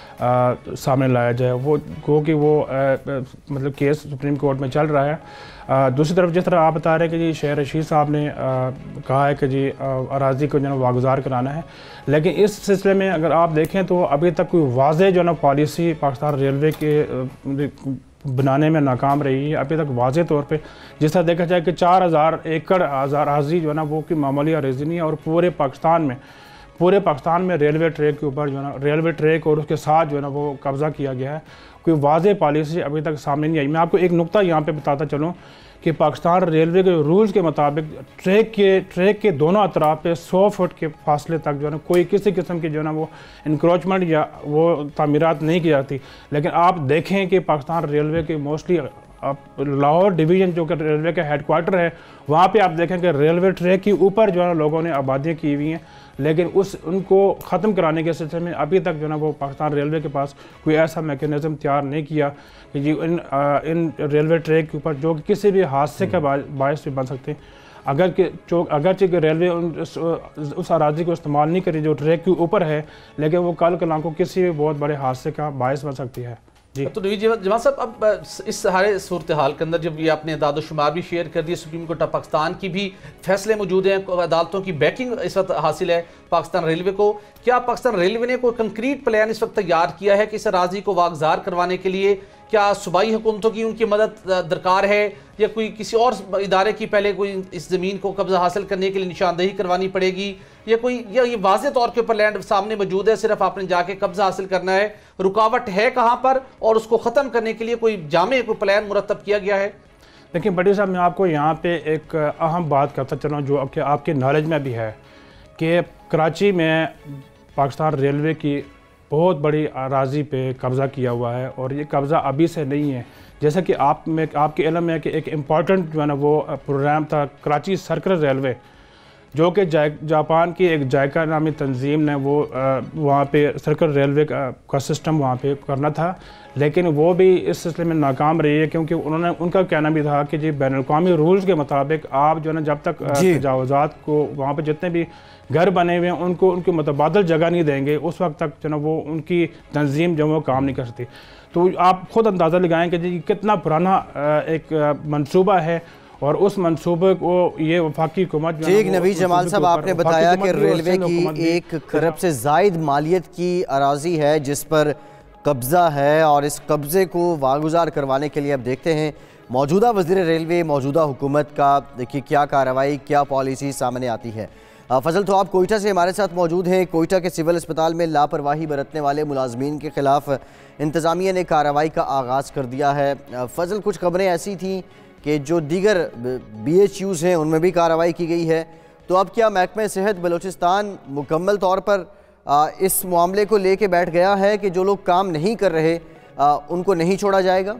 सामने लाया जाए, वो गो कि वो आ, मतलब केस सुप्रीम कोर्ट में चल रहा है। आ, दूसरी तरफ जिस तरह आप बता रहे हैं कि जी शेख रशीद साहब ने आ, कहा है कि जी अराजी को जो है वागजार कराना है, लेकिन इस सिलसिले में अगर आप देखें तो अभी तक कोई वाज़ेह जो है ना पॉलिसी पाकिस्तान रेलवे के बनाने में नाकाम रही है। अभी तक वाज़ेह तौर पे जिस तरह देखा जाए कि चार हज़ार एकड़ अराजी जो है ना वो की मामूली अराजी नहीं है, और पूरे पाकिस्तान में पूरे पाकिस्तान में रेलवे ट्रैक के ऊपर जो है ना रेलवे ट्रैक और उसके साथ जो है ना वो कब्ज़ा किया गया है। कोई वाज़ेह पॉलिसी अभी तक सामने नहीं आई। मैं आपको एक नुक्ता यहाँ पे बताता चलूँ कि पाकिस्तान रेलवे के रूल्स के मुताबिक ट्रैक के ट्रैक के दोनों अतराफ पे सौ फुट के फासले तक जो है ना कोई किसी किस्म की जो है ना वो इंक्रोचमेंट या वो तामीरात नहीं की जाती। लेकिन आप देखें कि पाकिस्तान रेलवे के मोस्टली लाहौर डिवीज़न जो कि रेलवे का हेडक्वार्टर है, वहाँ पे आप देखें कि रेलवे ट्रैक के ऊपर जो है लोगों ने आबादियाँ की हुई हैं, लेकिन उस उनको ख़त्म कराने के सिलसिले में अभी तक जो है ना वो पाकिस्तान रेलवे के पास कोई ऐसा मैकेनिज़्म तैयार नहीं किया कि जी इन आ, इन रेलवे ट्रैक के ऊपर जो कि किसी भी हादसे का बायस भी बन सकते हैं। अगर कि जो अगरचे कि रेलवे उस, उस अराजी को इस्तेमाल नहीं करी जो ट्रैक के ऊपर है, लेकिन वो कल कलाम को किसी भी बहुत बड़े हादसे का बायस बन सकती है। जी तो नवीद जमात साहब, अब इस सारे सूरत हाल के अंदर जब ये आपने दादोशुमार भी शेयर कर दिए, सुप्रीम कोर्ट ऑफ पाकिस्तान की भी फैसले मौजूद हैं, अदालतों की बैकिंग इस वक्त हासिल है पाकिस्तान रेलवे को, क्या पाकिस्तान रेलवे ने कोई कंक्रीट प्लान इस वक्त तैयार किया है कि इस अराजी को वागजार करवाने के लिए? क्या सूबाई हुकूमतों की उनकी मदद दरकार है या कोई किसी और इदारे की पहले कोई इस ज़मीन को कब्जा हासिल करने के लिए निशानदेही करवानी पड़ेगी, या कोई या ये वाज़ेह तौर के ऊपर लैंड सामने मौजूद है, सिर्फ आपने जाके कब्जा हासिल करना है? रुकावट है कहाँ पर और उसको ख़त्म करने के लिए कोई जामे कोई प्लान मुरतब किया गया है? देखिए बड़ी साहब, मैं आपको यहाँ पे एक अहम बात करता चलूँ जो आपके आपके नॉलेज में भी है कि कराची में पाकिस्तान रेलवे की बहुत बड़ी अराजी पे कब्ज़ा किया हुआ है, और ये कब्ज़ा अभी से नहीं है। जैसा कि आप में आपके इल्म में कि एक इम्पॉर्टेंट जो है ना वो प्रोग्राम था कराची सर्कल रेलवे, जो कि जापान की एक जायका नामी तंजीम ने वो वहाँ पे सर्कल रेलवे का, का सिस्टम वहाँ पे करना था, लेकिन वो भी इस सिलसिले में नाकाम रही है, क्योंकि उन्होंने उनका कहना भी था कि जी बैनुल-अक़वामी रूल्स के मुताबिक आप जो है ना जब तक तजावुज़ात को वहाँ पे जितने भी घर बने हुए हैं उनको उनकी मुतबादल जगह नहीं देंगे, उस वक्त तक जो ना वो उनकी तंजीम जो वो काम नहीं कर सकती। तो आप ख़ुद अंदाज़ा लगाएँ कि जी कितना पुराना एक मनसूबा है, और उस मंसूबे को ये वफाकी हुकूमत। ठीक, नवीद जमाल साहब, आपने बताया कि रेलवे की एक खरब से जायद मालियत की अराजी है जिस पर कब्ज़ा है, और इस कब्ज़े को वागुजार करवाने के लिए अब देखते हैं मौजूदा वज़ीर रेलवे, मौजूदा हुकूमत का देखिए क्या कार्रवाई, क्या पॉलिसी सामने आती है। फजल तो आप कोयटा से हमारे साथ मौजूद हैं। कोयटा के सिविल अस्पताल में लापरवाही बरतने वाले मुलाजमीन के खिलाफ इंतज़ामिया ने कार्रवाई का आगाज़ कर दिया है। फजल, कुछ खबरें ऐसी थीं कि जो दीगर बी एच यूज़ हैं उनमें भी कार्रवाई की गई है। तो अब क्या महकमा सेहत बलूचिस्तान मुकम्मल तौर पर आ, इस मामले को लेके बैठ गया है कि जो लोग काम नहीं कर रहे आ, उनको नहीं छोड़ा जाएगा?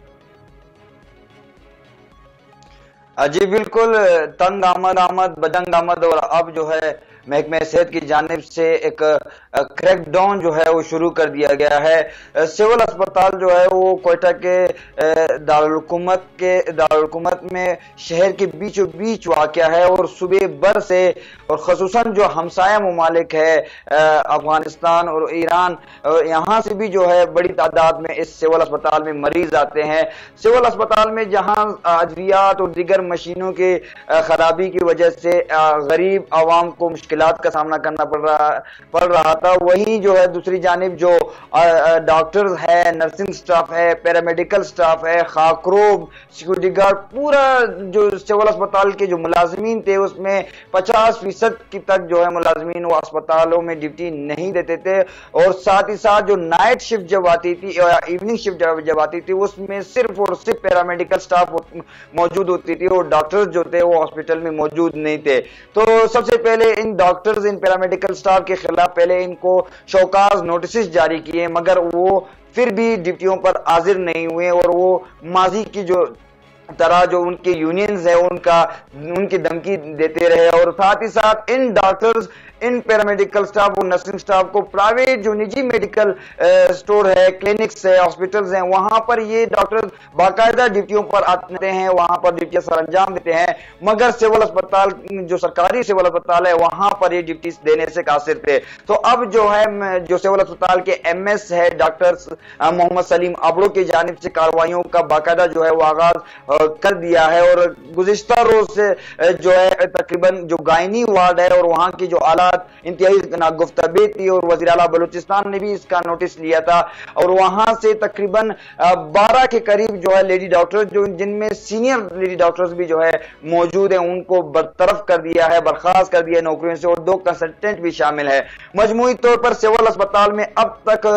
जी बिल्कुल, तंग आमद आमद बदंग आमद। और अब जो है महकमा सेहत की जानिब से एक क्रैकडाउन जो है वो शुरू कर दिया गया है। सिविल अस्पताल जो है वो कोयटा के दारुल-हुकूमत के दारुल-हुकूमत में शहर के बीचों बीच वाक़या है और सुबह भर से और ख़ुसूसन जो हमसाया ममालिक है अफगानिस्तान और ईरान, यहाँ से भी जो है बड़ी तादाद में इस सिविल अस्पताल में मरीज आते हैं। सिविल अस्पताल में जहाँ अद्वियात और दीगर मशीनों की खराबी की वजह से गरीब आवाम को मुश्किलात का सामना करना पड़ रहा पड़ रहा था, वहीं जो है दूसरी जानिब जो डॉक्टर्स है, नर्सिंग स्टाफ है, पैरामेडिकल स्टाफ है, खाकरोब, सिक्योरिटी गार्ड, पूरा जो सिविल अस्पताल के जो मुलाजमीन थे उसमें पचास फीसद की तक जो है मुलाजमीन वो अस्पतालों में ड्यूटी नहीं देते थे। और साथ ही साथ जो नाइट शिफ्ट जब आती थी या इवनिंग शिफ्ट जब आती थी उसमें सिर्फ और सिर्फ पैरामेडिकल स्टाफ मौजूद होती थी और डॉक्टर्स जो थे वो हॉस्पिटल में मौजूद नहीं थे। तो सबसे पहले इन डॉक्टर्स, इन पैरामेडिकल स्टाफ के खिलाफ पहले इनको शौकाज नोटिस जारी किए, मगर वो फिर भी ड्यूटियों पर हाजिर नहीं हुए और वो माजी की जो तरह जो उनके यूनियंस है उनका उनकी धमकी देते रहे। और साथ ही साथ इन डॉक्टर्स, इन पैरामेडिकल स्टाफ और नर्सिंग स्टाफ को प्राइवेट जो निजी मेडिकल स्टोर है, क्लिनिक्स है, हॉस्पिटल्स हैं, वहां पर ये डॉक्टर बाकायदा ड्यूटियों पर आते हैं, वहां पर ड्यूटियां सर अंजाम देते हैं, मगर सिविल अस्पताल जो सरकारी सिविल अस्पताल है वहां पर ये ड्यूटी देने से कासिर थे। तो अब जो है जो सिविल अस्पताल के एम एस है डॉक्टर मोहम्मद सलीम अबड़ो की जानिब से कार्रवाइयों का बाकायदा जो है वो आगाज कर दिया है। और गुज़िश्ता रोज से जो है तकरीबन जो गायनी वार्ड है और वहां की जो आला इंतहाई नागुफ्ताबी थी और वज़ीर आला बलूचिस्तान ने भी इसका नोटिस लिया था और वहां से तकरीबन बारह के करीब जो है लेडी डॉक्टर्स, जो जिनमें सीनियर लेडी डॉक्टर्स भी जो है मौजूद हैं, उनको बरतरफ कर दिया है, बर्खास्त कर दिया है नौकरियों से और दो कंसल्टेंट भी शामिल है। मजमूई तौर पर सिविल अस्पताल में अब तक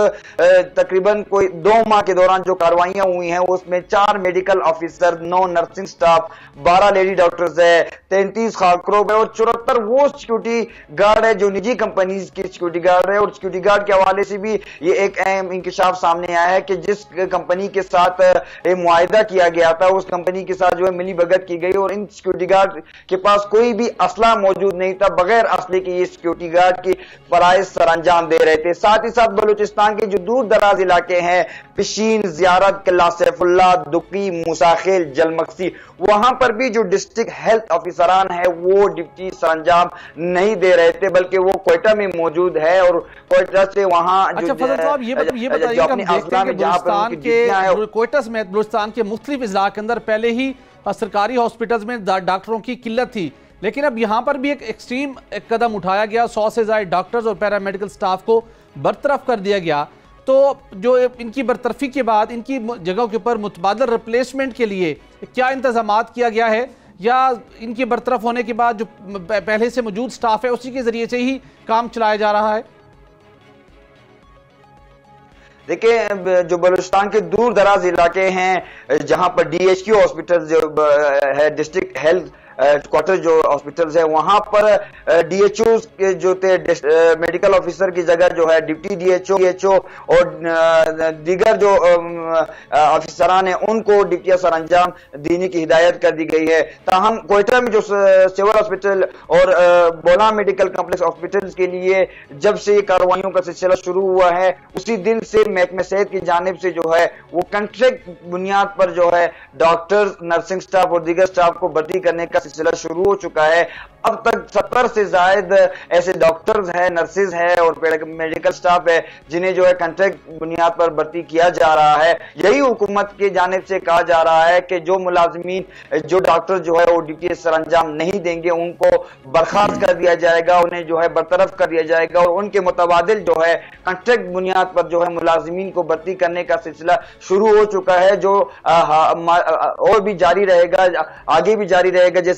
तकरीबन कोई दो माह के दौरान जो कार्रवाइयां हुई हैं उसमें चार मेडिकल ऑफिसर, नौ नर्सिंग स्टाफ, बारह लेडी डॉक्टर्स है, तैंतीस खाकरोब है और चौहत्तर वो सिक्योरिटी गार्ड है जो निजी कंपनीज की सिक्योरिटी गार्ड है। और सिक्योरिटी गार्ड के हवाले से भी ये एक अहम इंकशाफ सामने आया है कि जिस कंपनी के साथ मुआहिदा किया गया था उस कंपनी के साथ जो है मिली भगत की गई और इन सिक्योरिटी गार्ड के पास कोई भी असला मौजूद नहीं था, बगैर असले के ये सिक्योरिटी गार्ड की फराइज सर अंजाम दे रहे थे। साथ ही साथ बलूचिस्तान के जो दूर दराज इलाके हैं, पिशीन, जियारत, किला सैफुल्लाह, दुकी, मुसाखिल, जलमक्सी, वहां पर भी जो डिस्ट्रिक्ट हेल्थ ऑफिसरान है वो ड्यूटी सर अंजाम नहीं दे रहे थे, बल्कि वो कोयटा में मौजूद है और कोयटा से वहां अच्छा फजल साहब ये मतलब ये बताइए कि हम देखते हैं कि बलूचिस्तान के कोयटा समेत बलूचिस्तान के मुख्तलिफ इजला के अंदर पहले ही सरकारी हॉस्पिटल्स में डॉक्टरों की किल्लत थी, लेकिन अब यहाँ पर भी एक एक्सट्रीम एक कदम उठाया गया, सौ से ज्यादा डॉक्टर्स और पैरामेडिकल स्टाफ को बरतरफ कर दिया गया। तो जो इनकी बरतरफी के बाद इनकी जगहों के ऊपर मुतबादल रिप्लेसमेंट के लिए क्या इंतजाम किया गया है या इनके बरतरफ होने के बाद जो पहले से मौजूद स्टाफ है उसी के जरिए से ही काम चलाया जा रहा है? देखिए, जो बलूचिस्तान के दूर दराज इलाके हैं जहां पर डी एच क्यू हॉस्पिटल जो है, डिस्ट्रिक्ट हेल्थ क्वार्टर जो हॉस्पिटल्स है, वहां पर डीएचओ के जो थे मेडिकल ऑफिसर की जगह जो है डिप्टी डीएचओ डीएचओ और दीगर जो ऑफिसरान हैं उनको ड्यूटियां सर अंजाम देने की हिदायत कर दी गई है। ताहम कोयटा में जो सिविल हॉस्पिटल और बोला मेडिकल कॉम्प्लेक्स हॉस्पिटल्स के लिए जब से ये कार्रवाइयों का सिलसिला शुरू हुआ है उसी दिन से महकमा सेहत की जानिब से जो है वो कॉन्ट्रैक्ट बुनियाद पर जो है डॉक्टर्स, नर्सिंग स्टाफ और दीगर स्टाफ को भर्ती करने का सिलसिला शुरू हो चुका है। अब तक सत्तर से ज्यादा ऐसे डॉक्टर्स हैं, नर्सेज हैं और मेडिकल स्टाफ है जिन्हें जो है कॉन्ट्रैक्ट बुनियाद पर भर्ती किया जा रहा है। यही हुकूमत की जानिब से कहा जा रहा है कि जो मुलाजमीन, जो डॉक्टर जो है वो ड्यूटी सर अंजाम नहीं देंगे उनको बर्खास्त कर दिया जाएगा, उन्हें जो है बरतरफ कर दिया जाएगा और उनके मुतबादिल जो है कॉन्ट्रैक्ट बुनियाद पर जो है मुलाजमीन को भर्ती करने का सिलसिला शुरू हो चुका है, जो आ, आ, और भी जारी रहेगा, आगे भी जारी रहेगा। जैसे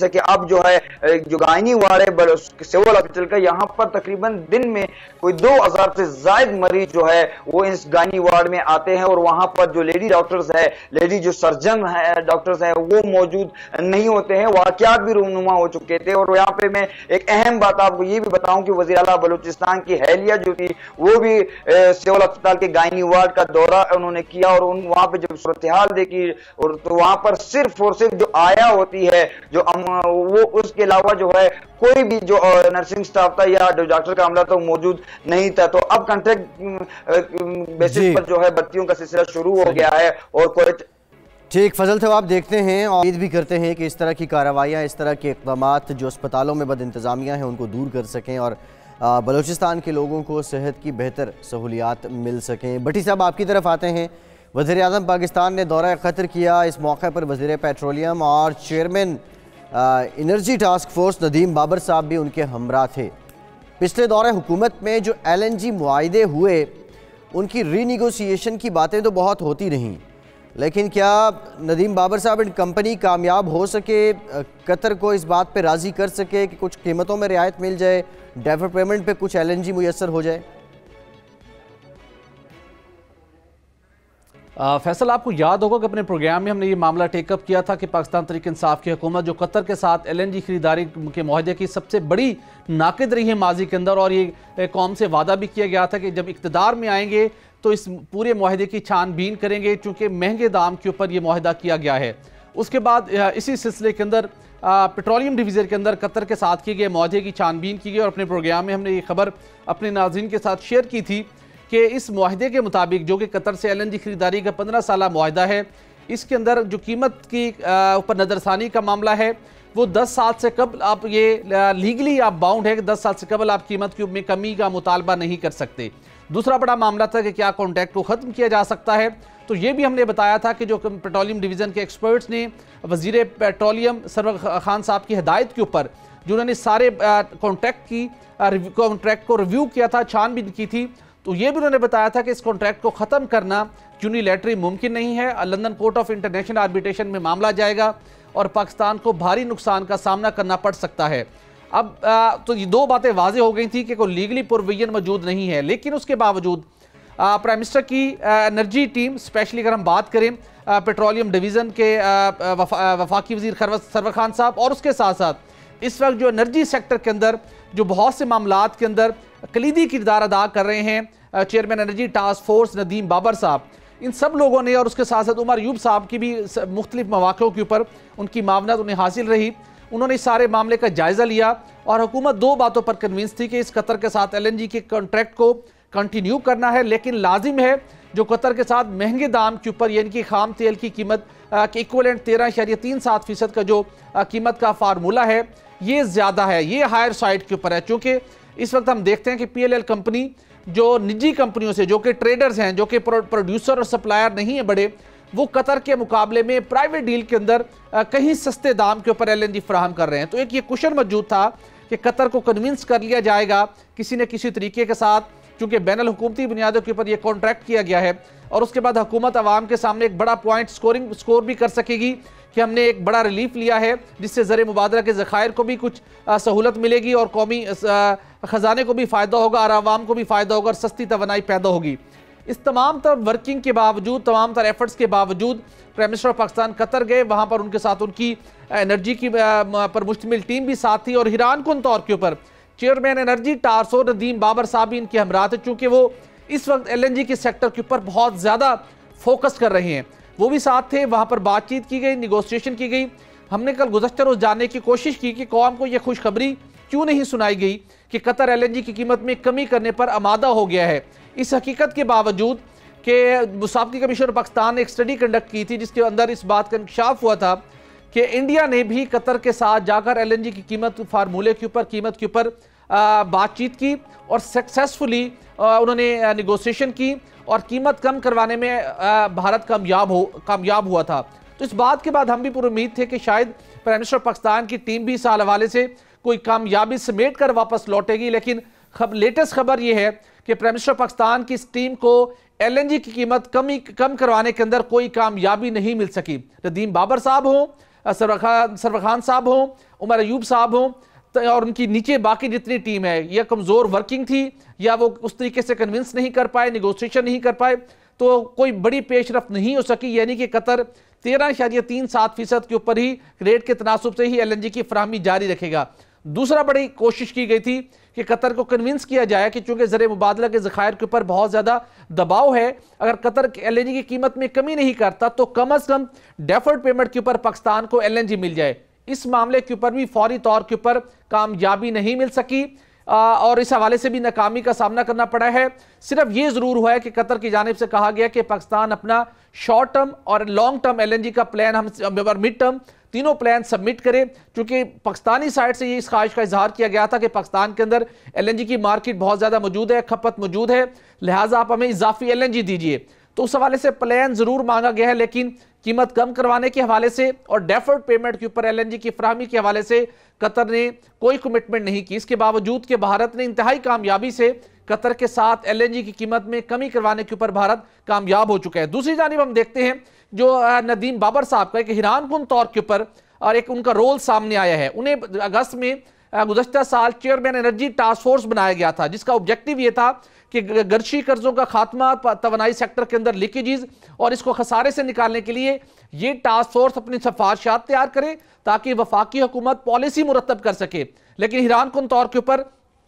जैसे कि अब जो है जो गायनी वार्ड है सिविल हॉस्पिटल का, यहाँ पर तकरीबन दिन में कोई दो हजार से ज्यादा मरीज जो है वो इस गायनी वार्ड में आते हैं, और वहां पर जो लेडी डॉक्टर्स है, लेडी जो सर्जन है डॉक्टर्स है, वो मौजूद नहीं होते हैं। वाकयात भी रूनुमा हो चुके थे। और यहाँ पे मैं एक अहम बात आपको ये भी बताऊं कि वज़ीर आला बलूचिस्तान की हैलिया जो थी वो भी सिविल अस्पताल के गायनी वार्ड का दौरा उन्होंने किया, और उन वहां पे जब सूरत हाल देखी, और तो वहां पर सिर्फ और सिर्फ जो आया होती है जो वो, उसके अलावा जो है कोई भी जो नर्सिंग स्टाफ था या जो डॉक्टर का अमला था वो मौजूद नहीं था। तो अब कॉन्ट्रैक्ट बेसिस पर जो है भर्तियों का सिलसिला शुरू हो गया है। और कोई ठीक फजल साहब, आप देखते हैं और उम्मीद भी करते हैं कि इस तरह की कार्रवाइयाँ, इस तरह के इक़दामात जो अस्पतालों में बद इंतज़ामिया हैं उनको दूर कर सकें और बलूचिस्तान के लोगों को सेहत की बेहतर सहूलियात मिल सकें। भट्टी साहब, आपकी तरफ आते हैं। वज़ीर आज़म पाकिस्तान ने दौरा क़तर किया। इस मौके पर वज़ीर पेट्रोलियम और chairman energy task force Nadeem Babar साहब भी उनके हमरा थे। पिछले दौरे हुकूमत में जो एल एन जी मुआहदे हुए उनकी रीनिगोशिएशन की बातें तो बहुत होती रहीं, लेकिन क्या नदीम बाबर साहब एंड कंपनी कामयाब हो सके, कतर को इस बात पे राज़ी कर सके कि कुछ कीमतों में रियायत मिल जाए, डेफर पेमेंट पे कुछ एल एन जी मुयसर हो जाए? फैसल, आपको याद होगा कि अपने प्रोग्राम में हमने ये मामला टेकअप किया था कि पाकिस्तान तहरीक इंसाफ की हुकूमत जो कतर के साथ एल एन जी खरीदारी के मुआहदे की सबसे बड़ी नाकिद रही है माजी के अंदर, और ये कौम से वादा भी किया गया था कि जब इक़्तिदार में आएंगे तो इस पूरे मुआहदे की छानबीन करेंगे, चूँकि महंगे दाम के ऊपर यह मुआहदा किया गया है। उसके बाद इसी सिलसिले के अंदर पेट्रोलियम डिवीज़न के अंदर कतर के साथ किए गए मुआहदे की छानबीन की गई, और अपने प्रोग्राम में हमने ये खबर अपने नाज़रीन के साथ शेयर की थी कि इस मुआहदे के मुताबिक जो कि कतर से एल एन जी खरीदारी का पंद्रह साल मुआहदा है, इसके अंदर जो कीमत की ऊपर नज़रसानी का मामला है वो दस साल से कबल आप ये लीगली आप बाउंड है कि दस साल से कबल आप कीमत की में कमी का मुतालबा नहीं कर सकते। दूसरा बड़ा मामला था कि क्या कॉन्ट्रैक्ट को ख़त्म किया जा सकता है, तो ये भी हमने बताया था कि जो पेट्रोलियम डिवीज़न के एक्सपर्ट्स ने वज़ीर पेट्रोलियम सरवर खान साहब की हिदायत के ऊपर जो उन्होंने सारे कॉन्ट्रैक्ट की कॉन्ट्रैक्ट को रिव्यू किया था, छानबीन की थी, तो ये भी उन्होंने बताया था कि इस कॉन्ट्रैक्ट को ख़त्म करना यूनिलैटरली मुमकिन नहीं है। London court of international arbitration में मामला जाएगा और पाकिस्तान को भारी नुकसान का सामना करना पड़ सकता है। अब आ, तो ये दो बातें वाजे हो गई थी कि कोई लीगली प्रोविजन मौजूद नहीं है, लेकिन उसके बावजूद प्राइम मिनिस्टर की एनर्जी टीम, स्पेशली अगर हम बात करें पेट्रोलियम डिवीज़न के आ, वफा, वफाकी वज़ीर सरवर खान साहब, और उसके साथ साथ इस वक्त जो एनर्जी सेक्टर के अंदर जो बहुत से मामलात के अंदर कलीदी किरदार अदा कर रहे हैं chairman energy task force Nadeem Babar साहब, इन सब लोगों ने, और उसके साथ साथ उमर यूब साहब की भी मुख्तलिफ मौक़ों के ऊपर उनकी मावनत उन्हें हासिल रही। उन्होंने इस सारे मामले का जायज़ा लिया और हुकूमत दो बातों पर कन्विंस थी कि इस कतर के साथ एल एन जी के कॉन्ट्रैक्ट को कंटिन्यू करना है, लेकिन लाजिम है जो कतर के साथ महंगे दाम के ऊपर यानी कि खाम तेल की कीमत के इक्वलेंट तेरह इशारिया तीन सात फीसद का जो कीमत का फार्मूला है ये ज़्यादा है, ये हायर साइड के ऊपर है। चूँकि इस वक्त हम देखते हैं कि पी एल एल कंपनी जो निजी कंपनियों से, जो कि ट्रेडर्स हैं, जो कि प्रोड्यूसर और सप्लायर नहीं है बड़े, वो कतर के मुकाबले में प्राइवेट डील के अंदर कहीं सस्ते दाम के ऊपर एल एन जी फराहम कर रहे हैं। तो एक ये कुशन मौजूद था कि कतर को कन्विंस कर लिया जाएगा किसी न किसी तरीके के साथ, क्योंकि बैनुल हुकूमती बुनियादों के ऊपर ये कॉन्ट्रैक्ट किया गया है, और उसके बाद हुकूमत अवाम के सामने एक बड़ा पॉइंट स्कोरिंग स्कोर भी कर सकेगी कि हमने एक बड़ा रिलीफ लिया है जिससे ज़र मुबादला के ज़खायर को भी कुछ सहूलत मिलेगी और कौमी ख़जाने को भी फ़ायदा होगा और आवाम को भी फ़ायदा होगा और सस्ती तवानाई पैदा होगी। इस तमाम तर वर्किंग के बावजूद, तमाम तर एफर्ट्स के बावजूद prime minister of Pakistan Qatar गए, वहाँ पर उनके साथ उनकी एनर्जी की पर मुश्तमिल टीम भी साथ थी, और हैरान कुन तौर के ऊपर chairman energy task force Nadeem Babar साहब भी इनके हमरा थे, चूँकि वो इस वक्त एल एन जी के सेक्टर के ऊपर बहुत ज़्यादा फोकस कर रहे हैं, वो भी साथ थे। वहाँ पर बातचीत की गई, निगोशिएशन की गई। हमने कल गुज़श्ता रोज़ जानने की कोशिश की कि कौम को यह खुशखबरी क्यों नहीं सुनाई गई कि कतर एल एन जी की कीमत में कमी करने पर आमादा हो गया है। इस हकीकत के बावजूद कि मुसाफिकी कमीशन पाकिस्तान ने एक स्टडी कंडक्ट की थी जिसके अंदर इस बात का इंकशाफ हुआ था कि इंडिया ने भी कतर के साथ जाकर एल एन जी की कीमत फार्मूले के ऊपर कीमत के ऊपर बातचीत की और सक्सेसफुली उन्होंने निगोशिएशन की और कीमत कम करवाने में भारत कामयाब हो कामयाब हुआ था। तो इस बात के बाद हम भी पूरी उम्मीद थे कि शायद प्राइम मिनिस्टर पाकिस्तान की टीम भी इस हवाले से कोई कामयाबी समेट कर वापस लौटेगी, लेकिन खब, लेटेस्ट खबर यह है कि प्राइम मिनिस्टर पाकिस्तान की इस टीम को एल एन जी की कीमत कमी कम करवाने के अंदर कोई कामयाबी नहीं मिल सकी। नदीम बाबर साहब हों सरवर सरवर खान साहब हों, उमर अयूब साहब हों, और उनकी नीचे बाकी जितनी टीम है, यह कमज़ोर वर्किंग थी या वो उस तरीके से कन्विंस नहीं कर पाए, निगोशिएशन नहीं कर पाए, तो कोई बड़ी पेशरफ नहीं हो सकी। यानी कि कतर तेरह इशारिया तीन सात फीसद के ऊपर ही रेट के तनासुब से ही एल एन जी की फराहमी जारी रखेगा। दूसरा बड़ी कोशिश की गई थी कि कतर को कन्विंस किया जाए कि चूंकि ज़र मुबादला के ज़खायर के ऊपर बहुत ज़्यादा दबाव है, अगर कतर एल एन जी की कीमत में कमी नहीं करता तो कम अज़ कम डेफर्ड पेमेंट के ऊपर पाकिस्तान को एल एन जी मिल जाए। इस मामले के ऊपर भी फौरी तौर के ऊपर कामयाबी नहीं मिल सकी आ, और इस हवाले से भी नाकामी का सामना करना पड़ा है। सिर्फ ये जरूर हुआ है कि कतर की जानिब से कहा गया कि पाकिस्तान अपना शॉर्ट टर्म और long term L N G का प्लान, हम मिड टर्म तीनों प्लान सबमिट करें, क्योंकि पाकिस्तानी साइड से ये इस ख्वाहिश का इजहार किया गया था कि पाकिस्तान के अंदर एल एन जी की मार्केट बहुत ज्यादा मौजूद है, खपत मौजूद है, लिहाजा आप हमें इजाफी एल एन जी दीजिए। तो उस हवाले से प्लान जरूर मांगा गया है, लेकिन कीमत कम करवाने के हवाले से और डेफर्ड पेमेंट के ऊपर एल एन जी की फराहमी के हवाले से कतर ने कोई कमिटमेंट नहीं की। इसके बावजूद कि भारत ने इंतहाई कामयाबी से कतर के साथ एल एन जी की कीमत में कमी करवाने के ऊपर भारत कामयाब हो चुका है। दूसरी जानिब हम देखते हैं जो नदीम बाबर साहब का एक हैरानकुन तौर के ऊपर और एक उनका रोल सामने आया है। उन्हें अगस्त में गुज़श्ता साल चेयरमैन एनर्जी टास्क फोर्स बनाया गया था, जिसका ऑब्जेक्टिव ये था कि गर्शी कर्जों का खात्मा, तवानाई सेक्टर के अंदर लीकेजेस और इसको खसारे से निकालने के लिए ये टास्क फोर्स अपनी सिफारिशात तैयार करे ताकि वफाकी हुकूमत पॉलिसी मुरतब कर सके। लेकिन हैरानकुन तौर के ऊपर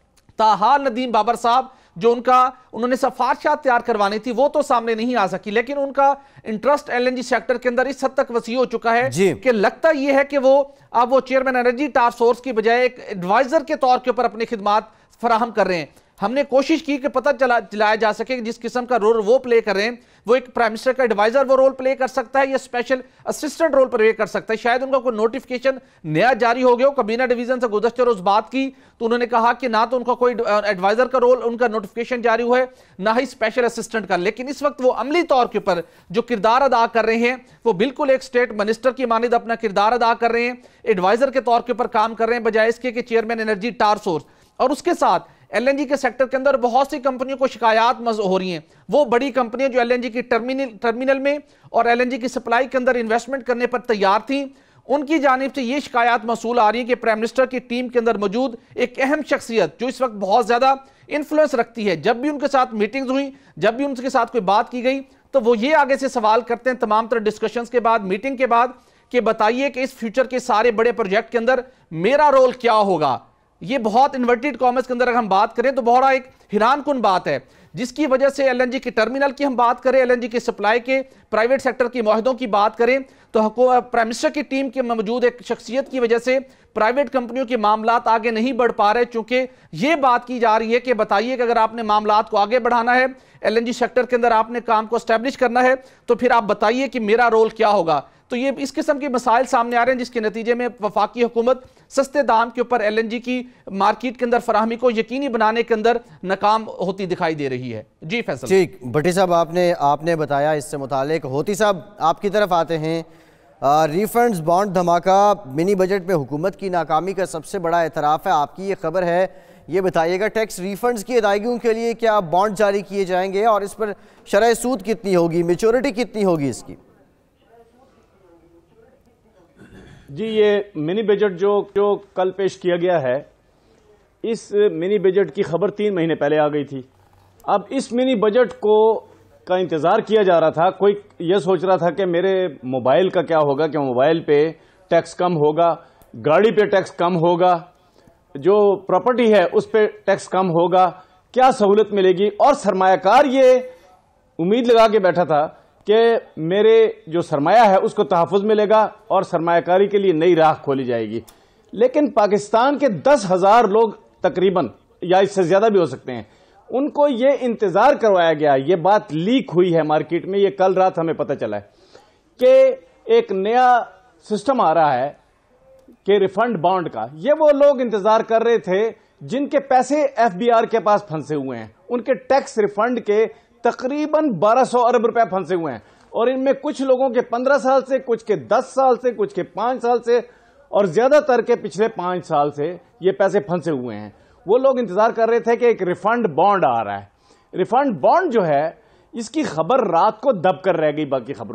ताहाल नदीम बाबर साहब जो उनका उन्होंने सिफारिशात तैयार करवानी थी वो तो सामने नहीं आ सकी, लेकिन उनका interest L N G sector के अंदर इस हद तक वसी हो चुका है कि लगता यह है कि वो अब वो चेयरमैन एनर्जी टास्क फोर्स की बजाय एक एडवाइजर के तौर के ऊपर अपनी खिदमात फराहम कर रहे हैं। हमने कोशिश की कि पता चला चलाया जा सके कि जिस किस्म का रोल वो प्ले कर रहे हैं, वो एक प्राइम मिनिस्टर का एडवाइजर वो रोल प्ले कर सकता है या स्पेशल असिस्टेंट रोल प्ले कर सकता है। शायद उनका कोई नोटिफिकेशन नया जारी हो गया हो, कबीना डिवीजन से गुज़श्ता रोज बात की तो उन्होंने कहा कि ना तो उनका कोई एडवाइजर का रोल उनका नोटिफिकेशन जारी हुआ है, ना ही स्पेशल असिस्टेंट का। लेकिन इस वक्त वो अमली तौर के ऊपर जो किरदार अदा कर रहे हैं वो बिल्कुल एक स्टेट मिनिस्टर की मानिद अपना किरदार अदा कर रहे हैं, एडवाइजर के तौर के ऊपर काम कर रहे हैं बजाय इसके कि चेयरमैन एनर्जी टास्क फोर्स। और उसके साथ एल एन जी के सेक्टर के अंदर बहुत सी कंपनियों को शिकायत हो रही हैं, वो बड़ी कंपनियां जो एल एन जी की टर्मिनल टर्मिनल में और एल एन जी की सप्लाई के अंदर इन्वेस्टमेंट करने पर तैयार थी, उनकी जानिब से ये शिकायत मसूल आ रही है कि प्राइम मिनिस्टर की टीम के अंदर मौजूद एक अहम शख्सियत जो इस वक्त बहुत ज्यादा इन्फ्लुएंस रखती है, जब भी उनके साथ मीटिंग्स हुई, जब भी उनके साथ कोई बात की गई तो वो ये आगे से सवाल करते हैं तमाम तरह डिस्कशंस के बाद, मीटिंग के बाद, कि बताइए कि इस फ्यूचर के सारे बड़े प्रोजेक्ट के अंदर मेरा रोल क्या होगा। ये बहुत इन्वर्टेड कॉमर्स के अंदर अगर हम बात करें तो बहुत एक हैरानकुन बात है, जिसकी वजह से एल एन जी की टर्मिनल की हम बात करें, एल एन जी की सप्लाई के प्राइवेट सेक्टर के मुआहदों की बात करें तो प्राइम मिनिस्टर की टीम के मौजूद एक शख्सियत की वजह से प्राइवेट कंपनियों के मामलात आगे नहीं बढ़ पा रहे, चूंकि ये बात की जा रही है कि बताइए कि अगर आपने मामलात को आगे बढ़ाना है, एल एन जी सेक्टर के अंदर आपने काम को एस्टेब्लिश करना है, तो फिर आप बताइए कि मेरा रोल क्या होगा। तो ये इस किस्म के मसाइल सामने आ रहे हैं, जिसके नतीजे में वफाकी हुकूमत सस्ते दाम के ऊपर एल एन जी की मार्केट के अंदर फराहमी को यकीनी बनाने के अंदर नाकाम होती दिखाई दे रही है। जी फैसल। ठीक, भट्टी साहब आपने आपने बताया इससे मुतालिक। होती साहब आपकी तरफ आते हैं। रिफंड्स बॉन्ड धमाका, मिनी बजट में हुकूमत की नाकामी का सबसे बड़ा एतराफ़ है, आपकी ये खबर है, ये बताइएगा टैक्स रिफंड्स की अदायगियों के लिए क्या बॉन्ड जारी किए जाएंगे और इस पर शरह सूद कितनी होगी, मेच्योरिटी कितनी होगी इसकी? जी, ये मिनी बजट जो जो कल पेश किया गया है, इस मिनी बजट की खबर तीन महीने पहले आ गई थी। अब इस मिनी बजट को का इंतजार किया जा रहा था। कोई ये सोच रहा था कि मेरे मोबाइल का क्या होगा, कि मोबाइल पे टैक्स कम होगा, गाड़ी पे टैक्स कम होगा, जो प्रॉपर्टी है उस पे टैक्स कम होगा, क्या सहूलत मिलेगी। और सरमायाकार ये उम्मीद लगा के बैठा था कि मेरे जो सरमाया है उसको तहफ़्फ़ुज़ मिलेगा और सरमायाकारी के लिए नई राह खोली जाएगी। लेकिन पाकिस्तान के दस हजार लोग तकरीबन, या इससे ज्यादा भी हो सकते हैं, उनको ये इंतजार करवाया गया, ये बात लीक हुई है मार्केट में, ये कल रात हमें पता चला है कि एक नया सिस्टम आ रहा है कि रिफंड बॉन्ड का। ये वो लोग इंतजार कर रहे थे जिनके पैसे एफ बी आर के पास फंसे हुए हैं, उनके टैक्स रिफंड के तकरीबन बारह सौ अरब रुपए फंसे हुए हैं, और इनमें कुछ लोगों के पंद्रह साल से, कुछ के दस साल से, कुछ के पांच साल से, और ज्यादातर के पिछले पांच साल से ये पैसे फंसे हुए हैं। वो लोग इंतजार कर रहे थे कि एक रिफंड बॉन्ड आ रहा है। रिफंड बॉन्ड जो है, इसकी खबर रात को दब कर रह गई बाकी खबरों में,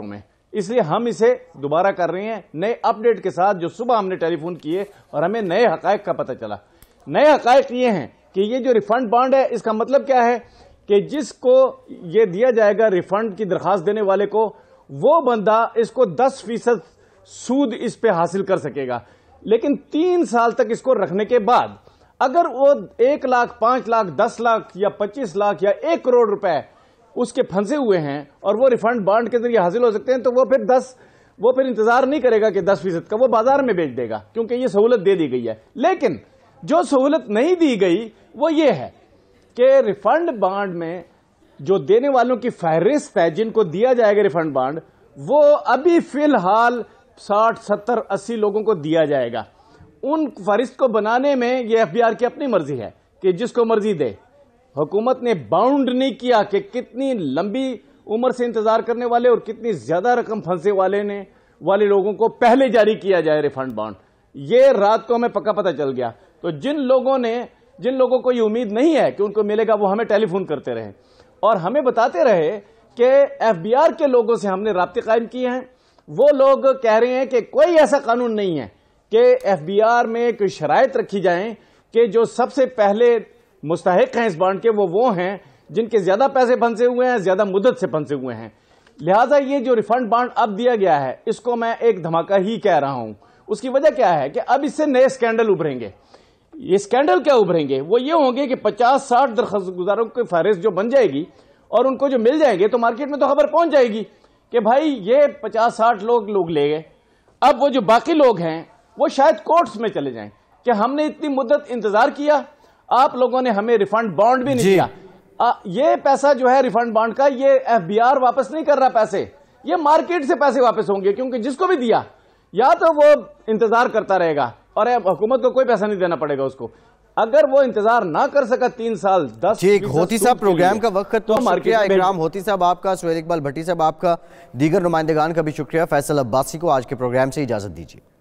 इसलिए हम इसे दोबारा कर रहे हैं नए अपडेट के साथ। जो सुबह हमने टेलीफोन किए और हमें नए हकायक का पता चला। नए हकायक ये हैं कि ये जो रिफंड बॉन्ड है, इसका मतलब क्या है कि जिसको ये दिया जाएगा रिफंड की दरखास्त देने वाले को, वो बंदा इसको दस फीसद सूद इस पे हासिल कर सकेगा। लेकिन तीन साल तक इसको रखने के बाद अगर वो एक लाख, पांच लाख, दस लाख या पच्चीस लाख या एक करोड़ रुपए उसके फंसे हुए हैं और वो रिफंड बॉन्ड के जरिए हासिल हो सकते हैं, तो वो फिर दस वो फिर इंतजार नहीं करेगा कि दस फीसद का, वो बाजार में बेच देगा, क्योंकि ये सहूलत दे दी गई है। लेकिन जो सहूलत नहीं दी गई वो ये है कि रिफंड बॉन्ड में जो देने वालों की फहरिस्त है, जिनको दिया जाएगा रिफंड बॉन्ड, वो अभी फिलहाल साठ, सत्तर, अस्सी लोगों को दिया जाएगा। उन फहरिस्त को बनाने में ये एफबीआर की अपनी मर्जी है कि जिसको मर्जी दे। हुकूमत ने बाउंड नहीं किया कि कितनी लंबी उम्र से इंतजार करने वाले और कितनी ज्यादा रकम फंसे वाले ने वाले लोगों को पहले जारी किया जाए रिफंड बॉन्ड। ये रात को हमें पक्का पता चल गया। तो जिन लोगों ने जिन लोगों को ये उम्मीद नहीं है कि उनको मिलेगा, वो हमें टेलीफोन करते रहे और हमें बताते रहे कि एफबीआर के लोगों से हमने राब्ते कायम किए हैं। वो लोग कह रहे हैं कि कोई ऐसा कानून नहीं है कि एफबीआर में कोई शराइत रखी जाए कि जो सबसे पहले मुस्तहिक हैं इस बॉन्ड के, वो वो हैं जिनके ज्यादा पैसे फंसे हुए हैं, ज्यादा मुद्दत से फंसे हुए हैं। लिहाजा ये जो रिफंड बॉन्ड अब दिया गया है, इसको मैं एक धमाका ही कह रहा हूं। उसकी वजह क्या है कि अब इससे नए स्कैंडल उभरेंगे। ये स्कैंडल क्या उभरेंगे? वो ये होंगे कि पचास साठ दरखास्त गुजारों की फहरिस्त जो बन जाएगी और उनको जो मिल जाएंगे, तो मार्केट में तो खबर पहुंच जाएगी कि भाई ये पचास साठ लोग लोग ले गए। अब वो जो बाकी लोग हैं वो शायद कोर्ट्स में चले जाएं कि हमने इतनी मुद्दत इंतजार किया, आप लोगों ने हमें रिफंड बॉन्ड भी नहीं दिया। आ, ये पैसा जो है रिफंड बॉन्ड का, ये एफबीआर वापस नहीं कर रहा पैसे, ये मार्केट से पैसे वापस होंगे, क्योंकि जिसको भी दिया या तो वो इंतजार करता रहेगा और हुकूमत को कोई पैसा नहीं देना पड़ेगा उसको। अगर वो इंतजार ना कर सका तीन साल दस ठीक। होती साहब, प्रोग्राम का वक्त तो शुक्रिया इकराम होती साहब आपका, सुहेल इकबाल भट्टी साहब आपका, दीगर नुमाइंदगान का भी शुक्रिया। फैसल अब्बासी को आज के प्रोग्राम से इजाजत दीजिए।